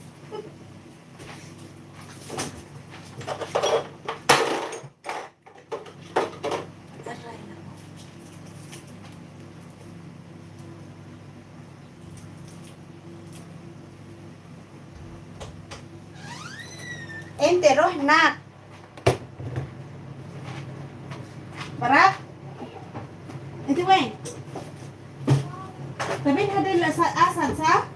Ente rohnak. Parak. Ito wen. Tabi hadil asan sa?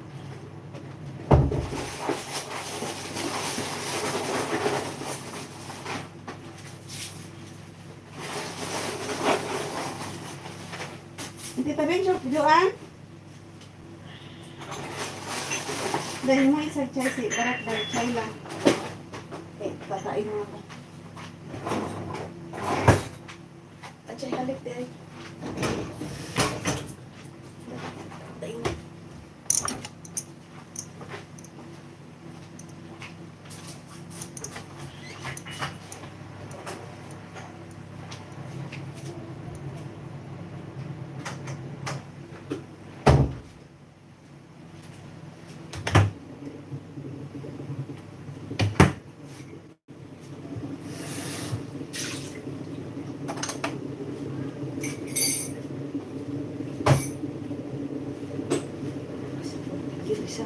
Tita Benjo, Joan? Dahil mo isang chay si Barak dahil chay lang. Tatain mo ako. At chay halik dahil. Tatain mo. Isa.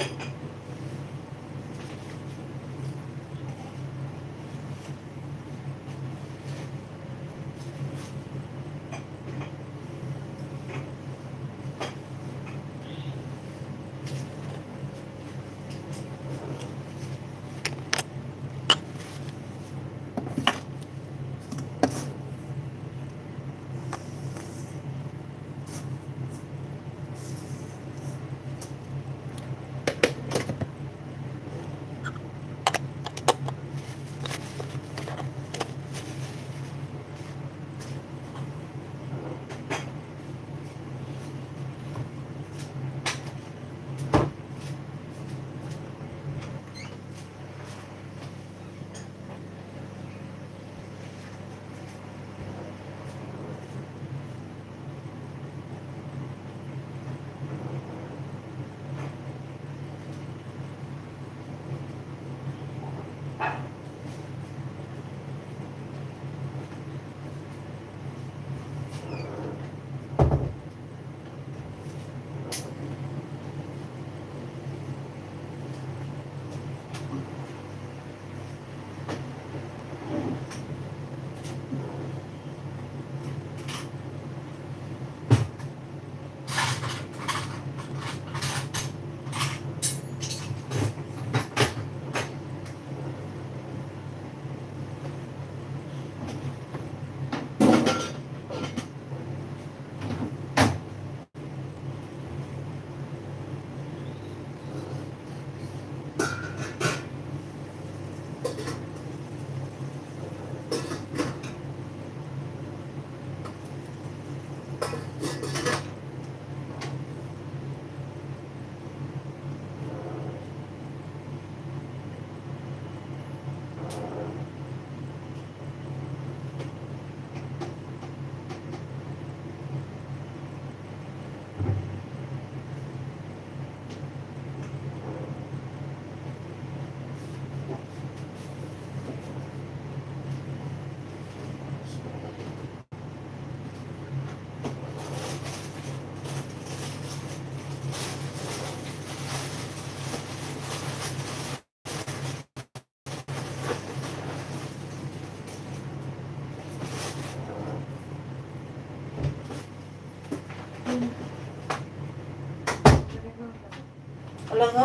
Wala nga.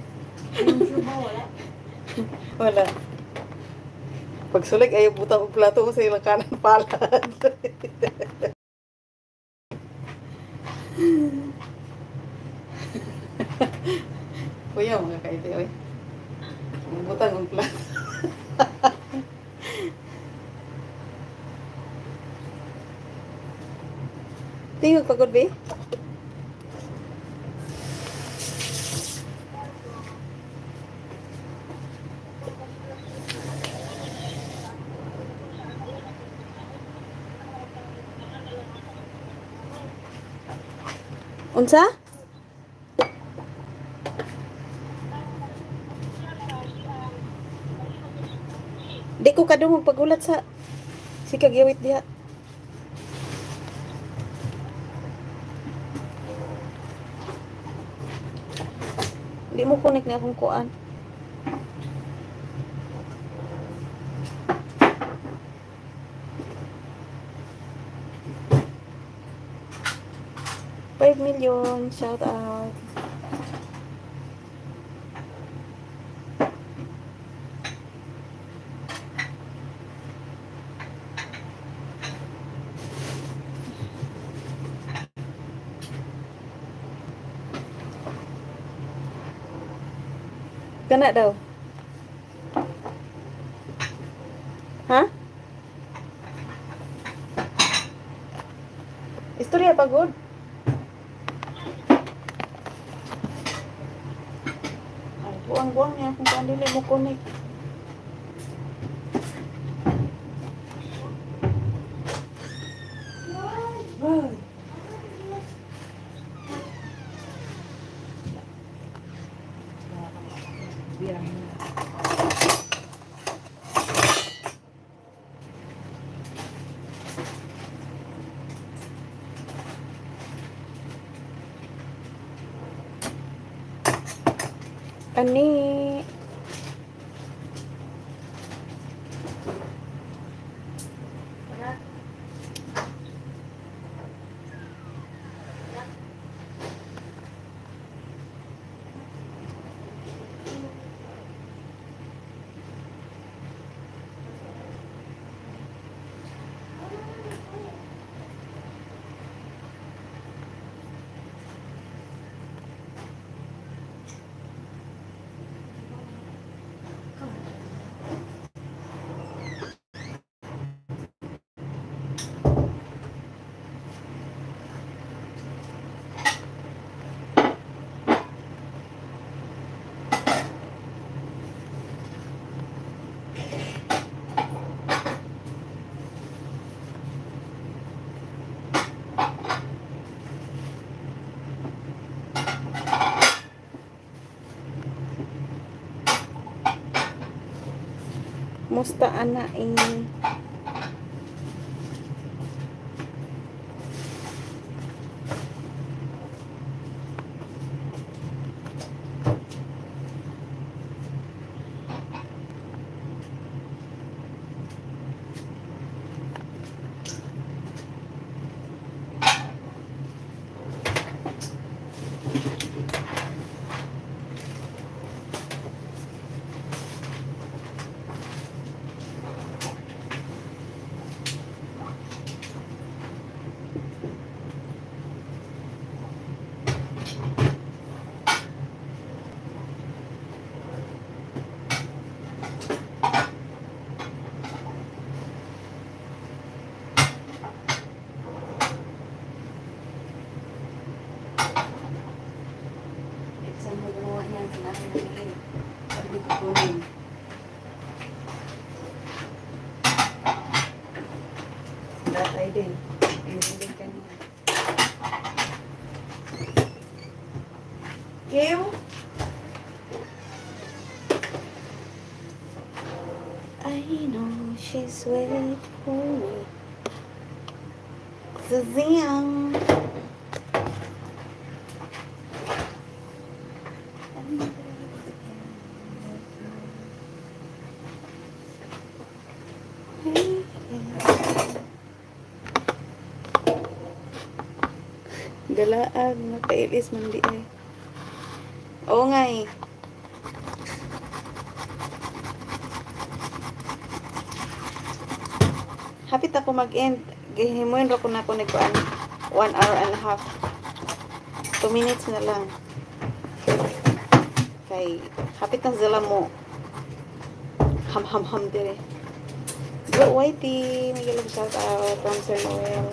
Wala. Pag sulik, ayaw butang og plato mo sa ilang kanan palad. Kuya, mga kaiti, oy. Butang og plato. Tingog pagod, be? Unsa? Di ko kadungog pagulat sa si kagyawit diha. Di mo connect na akong kuan. $5 million, shout out. Kana daw. Ha? Istorya pagod. Ay, buang-buang niya kung paano nila mo connect. Ani. Musta ana ini? Datay din. Hindi kanina. Kim? I know she's waiting for me. Suzanne. Galaan, nakailis man di ay. Oo nga eh. Hapit ako mag-end. Gihimuin ra ko na ako nagkuan. 1 hour and a half. 2 minutes na lang. Kay, hapit na sila mo. Ham dire. Bro, Whitey. May galang shout out from Sir Noel.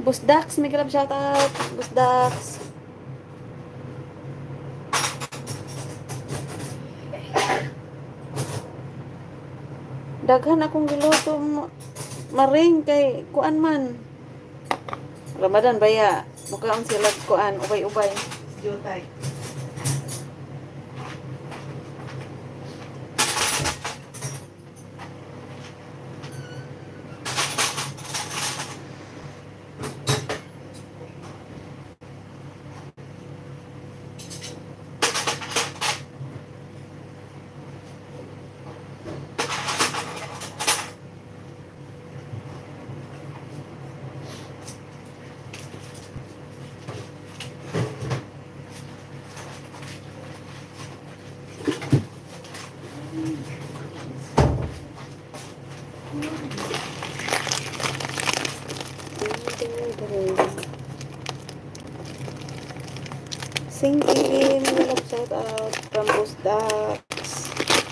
Boss Dax, may kalab shout out. Boss Dax. Daghan akong giluto maring kay kuan man. Ramadan baya. Mukhaon sila kuan ubay-ubay. Jutay. Sing in, shout out from Boss Dax.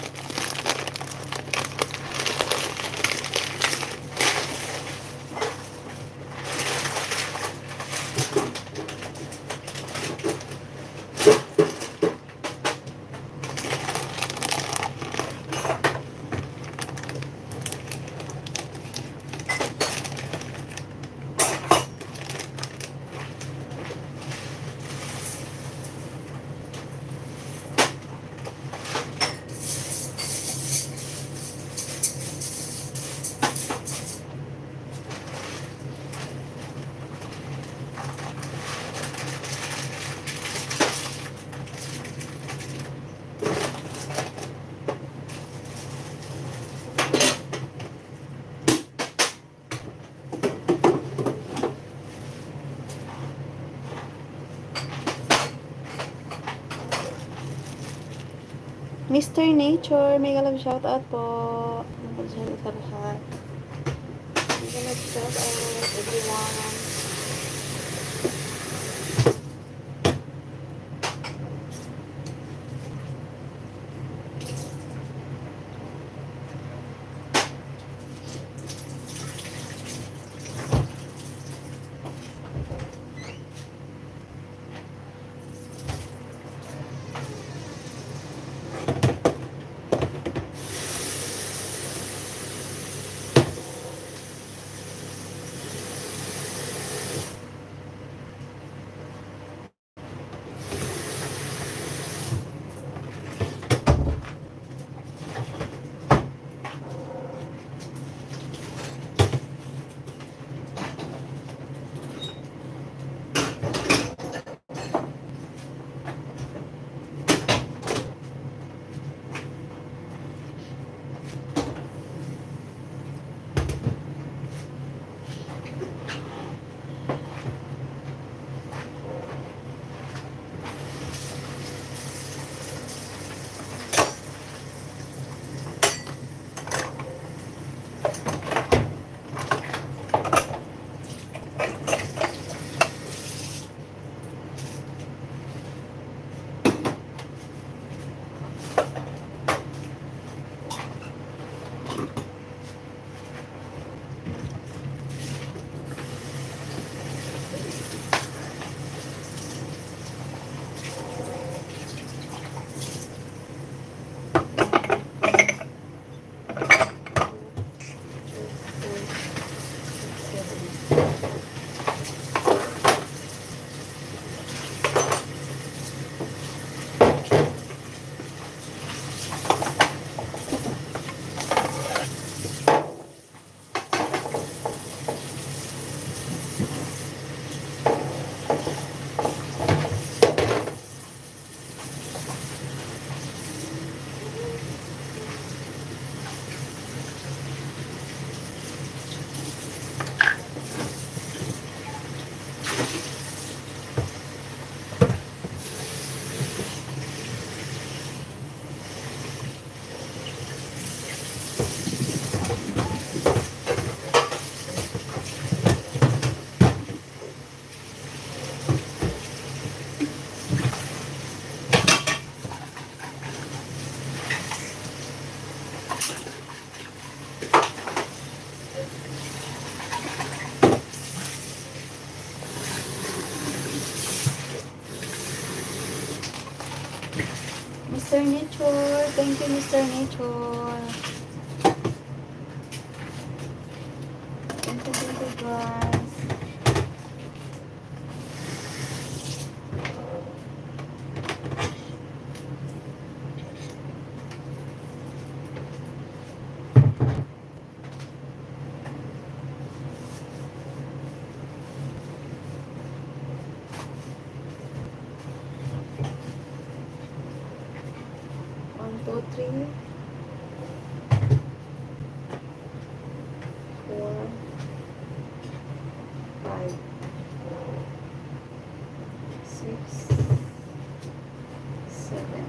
Mr. Nature, may galab shout out po. Shout out everyone. Mr. Nature. Thank you, Mr. Nature. Thank you, guys. One, two, three, 4, 5, 6, 7.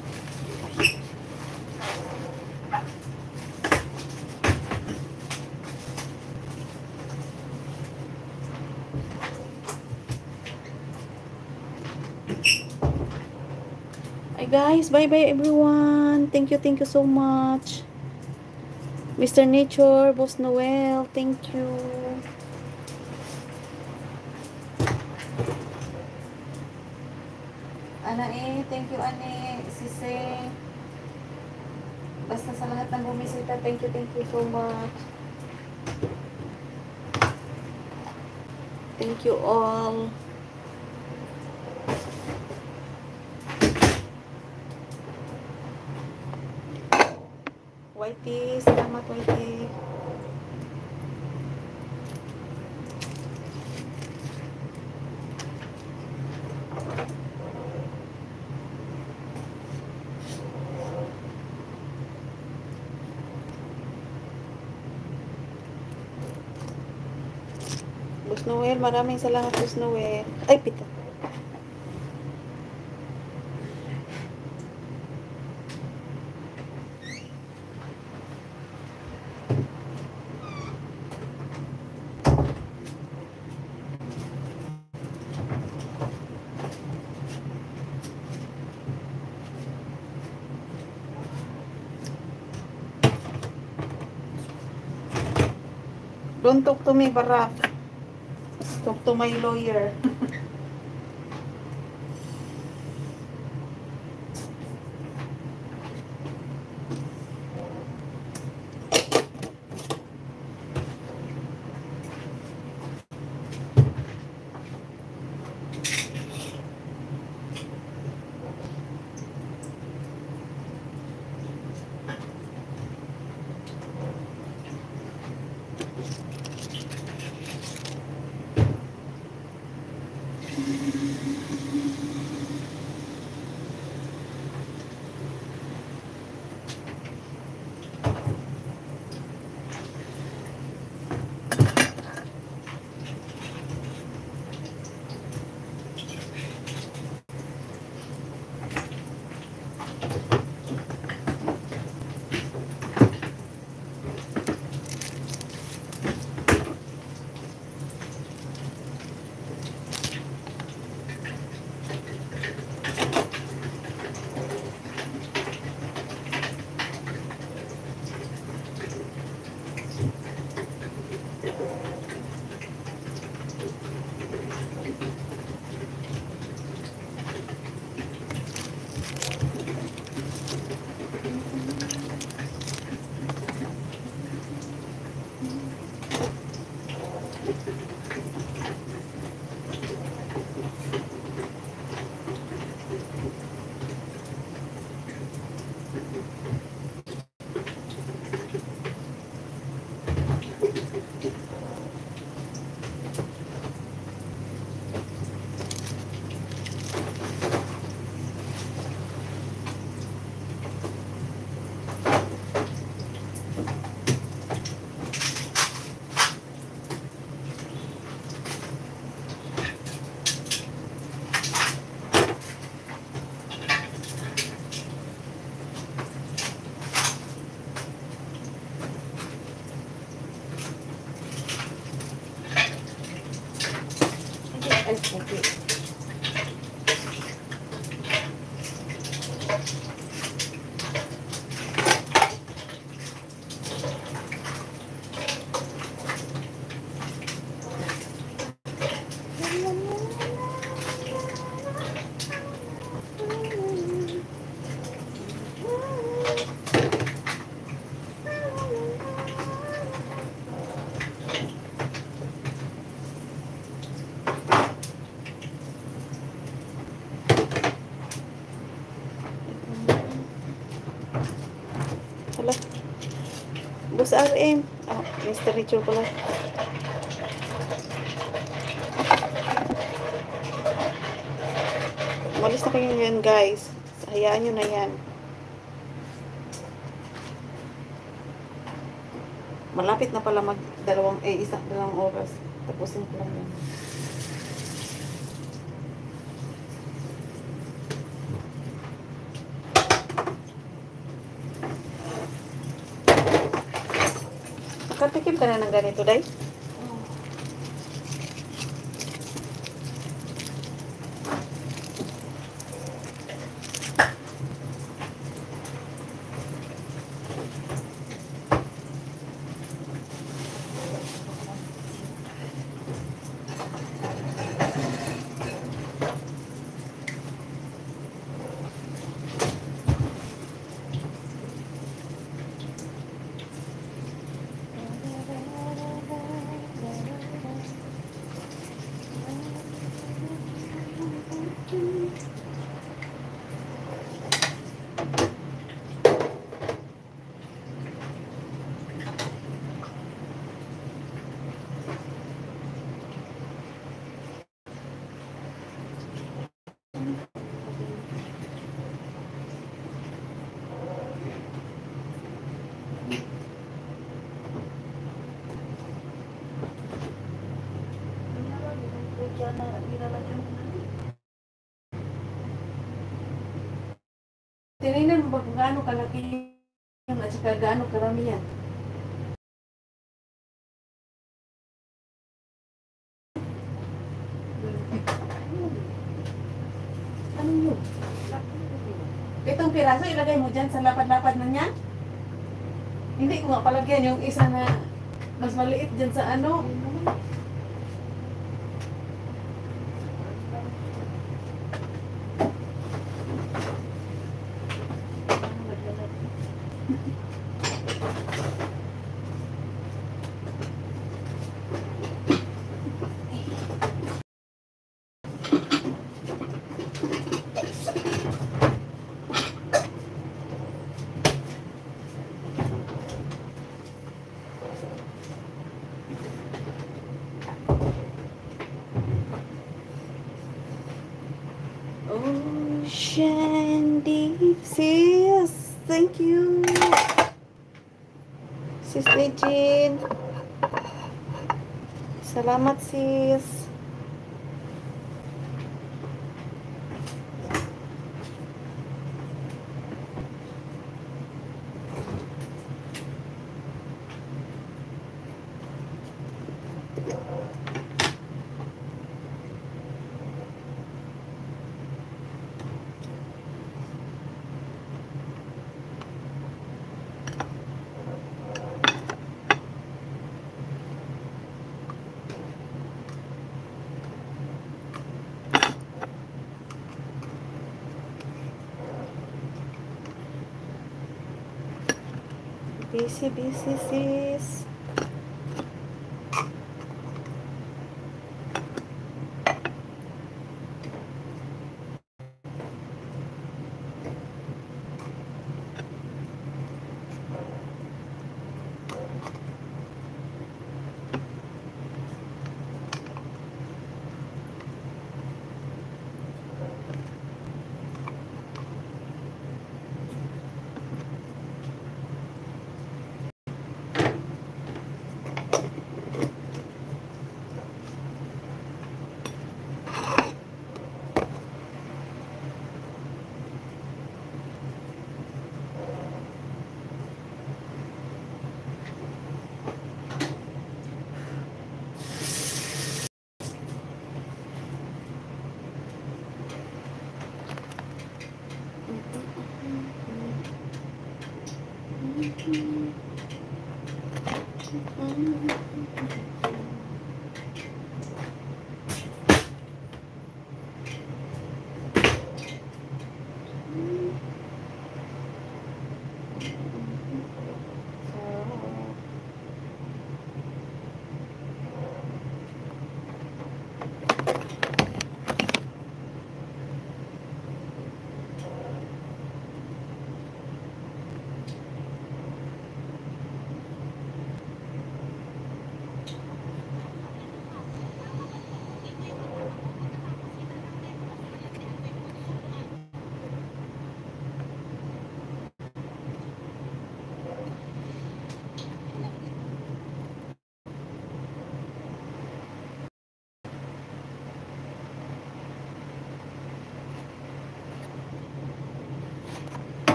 Hi guys, bye bye everyone. Thank you so much. Mr. Nature, Boss Noel, thank you. Thank you Ane, Sise. Basta sa lahat ng bumisita, thank you so much. Thank you all. Whitey, salamat Whitey. Boss Noel, maraming salamat Boss Noel. Ay, pita. Don't talk to me, Barak. Talk to my lawyer. Okay. sa RM. Oh, mystery chocolate. Malis na kayo yan, guys. Hayaan nyo na yan. Malapit na pala mag dalawang oras. Tapusin ko lang yan. Nakatikim ka na ng ganito, Day? Tinignan mo ba kung gaano kalaki yun at saka gaano karami yan? Ano yun? Itong piraso ilagay mo dyan sa lapad-lapad na niya? Hindi ko nga palagyan yung isa na mas maliit dyan sa ano. Ocean deep, sis. Thank you. Sis Legend. Salamat, sis. Busy, busy, sis.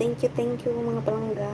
Thank you mga palangga.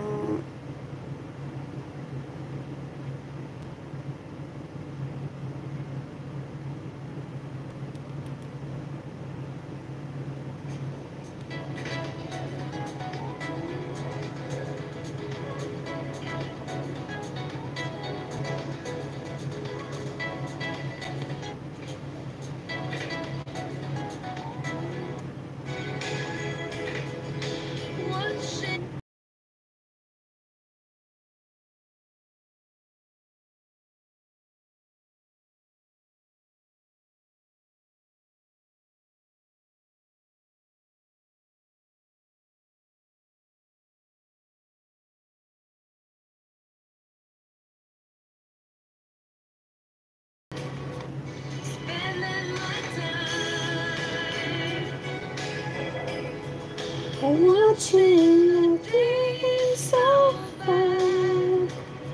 Watching the so far.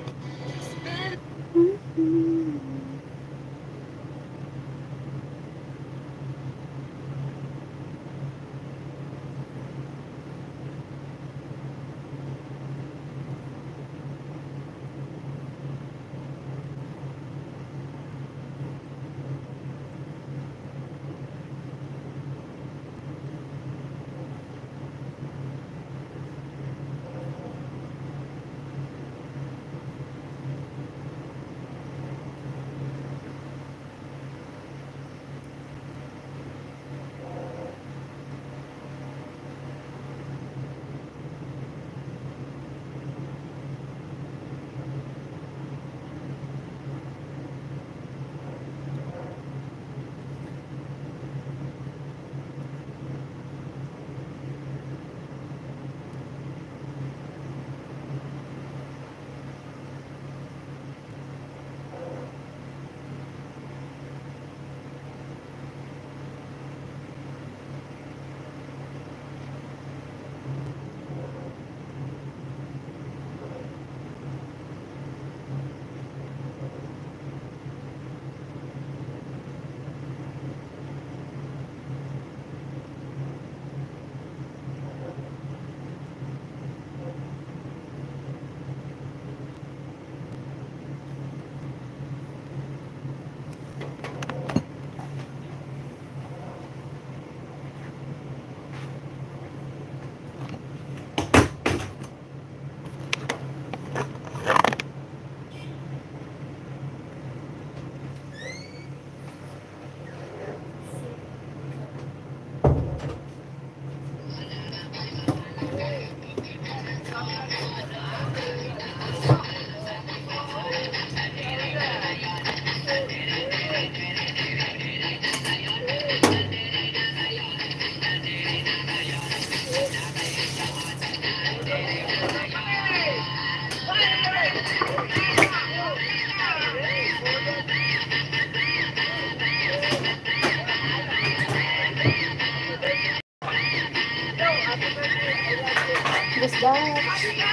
Miss Dutch.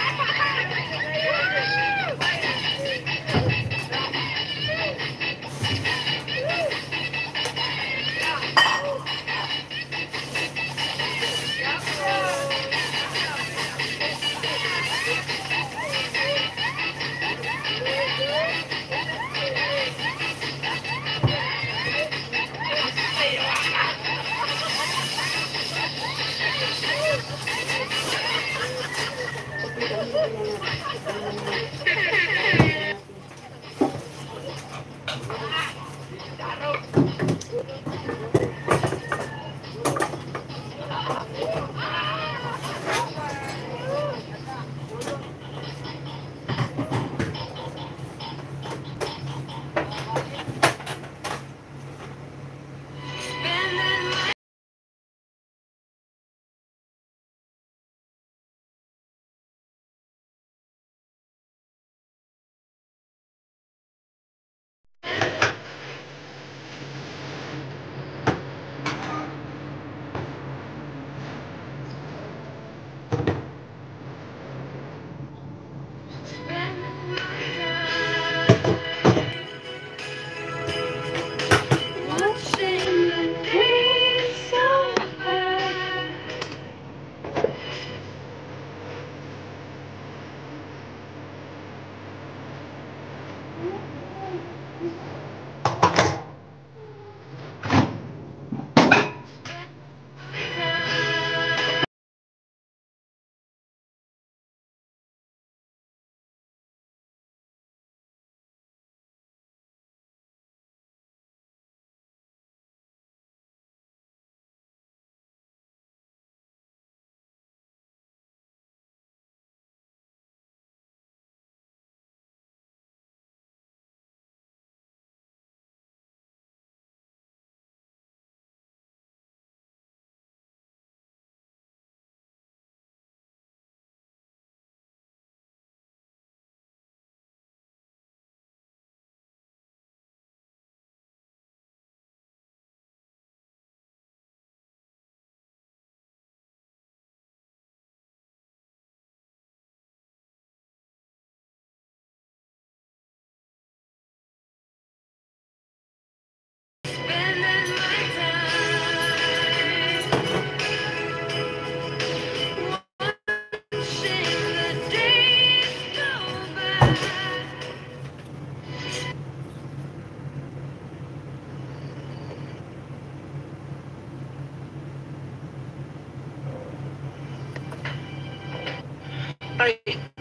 Ay,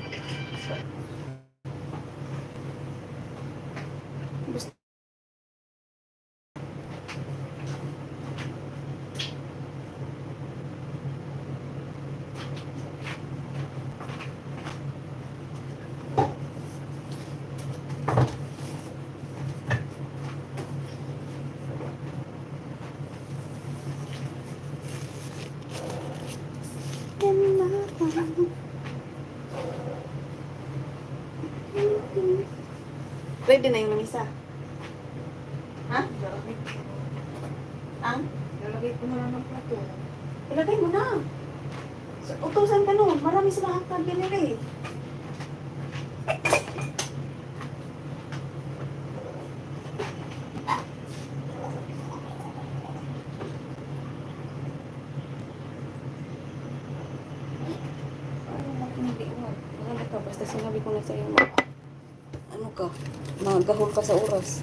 Gusto ready na yung lamisa. Ha? Ang? Lalagay ko na lang ng plato. Ilagay mo na. So, utusan ka nun. Marami sila hanggang binili. Wala ka. Basta sinabi ko na sa'yo ano ka, magahol ka sa oras.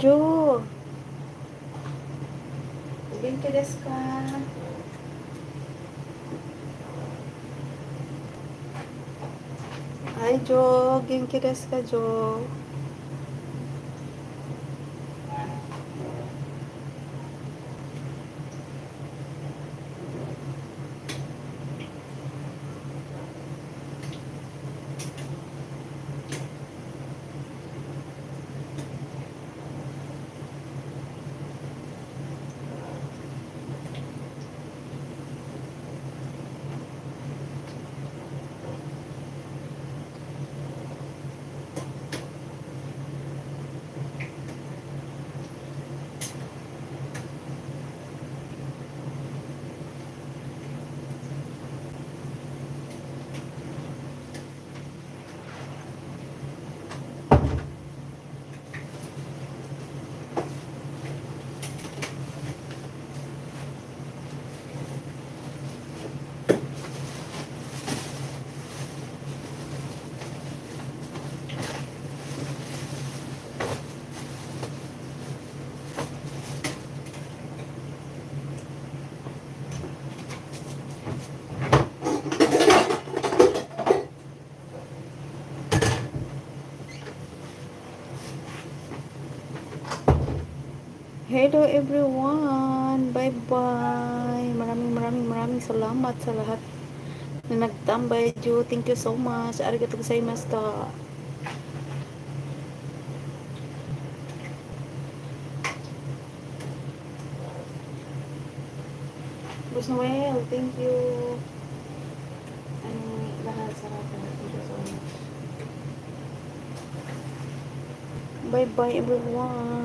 Jo. Genki desu ka? Hi, Jo. Genki desu ka, Jo? Hello everyone. Bye-bye. Maraming salamat sa lahat na nagtambay, Jo. Thank you so much. Arigatou gozaimashita. Boss Noel, thank you. Lahat sa lahat. Thank you so much. Bye-bye everyone.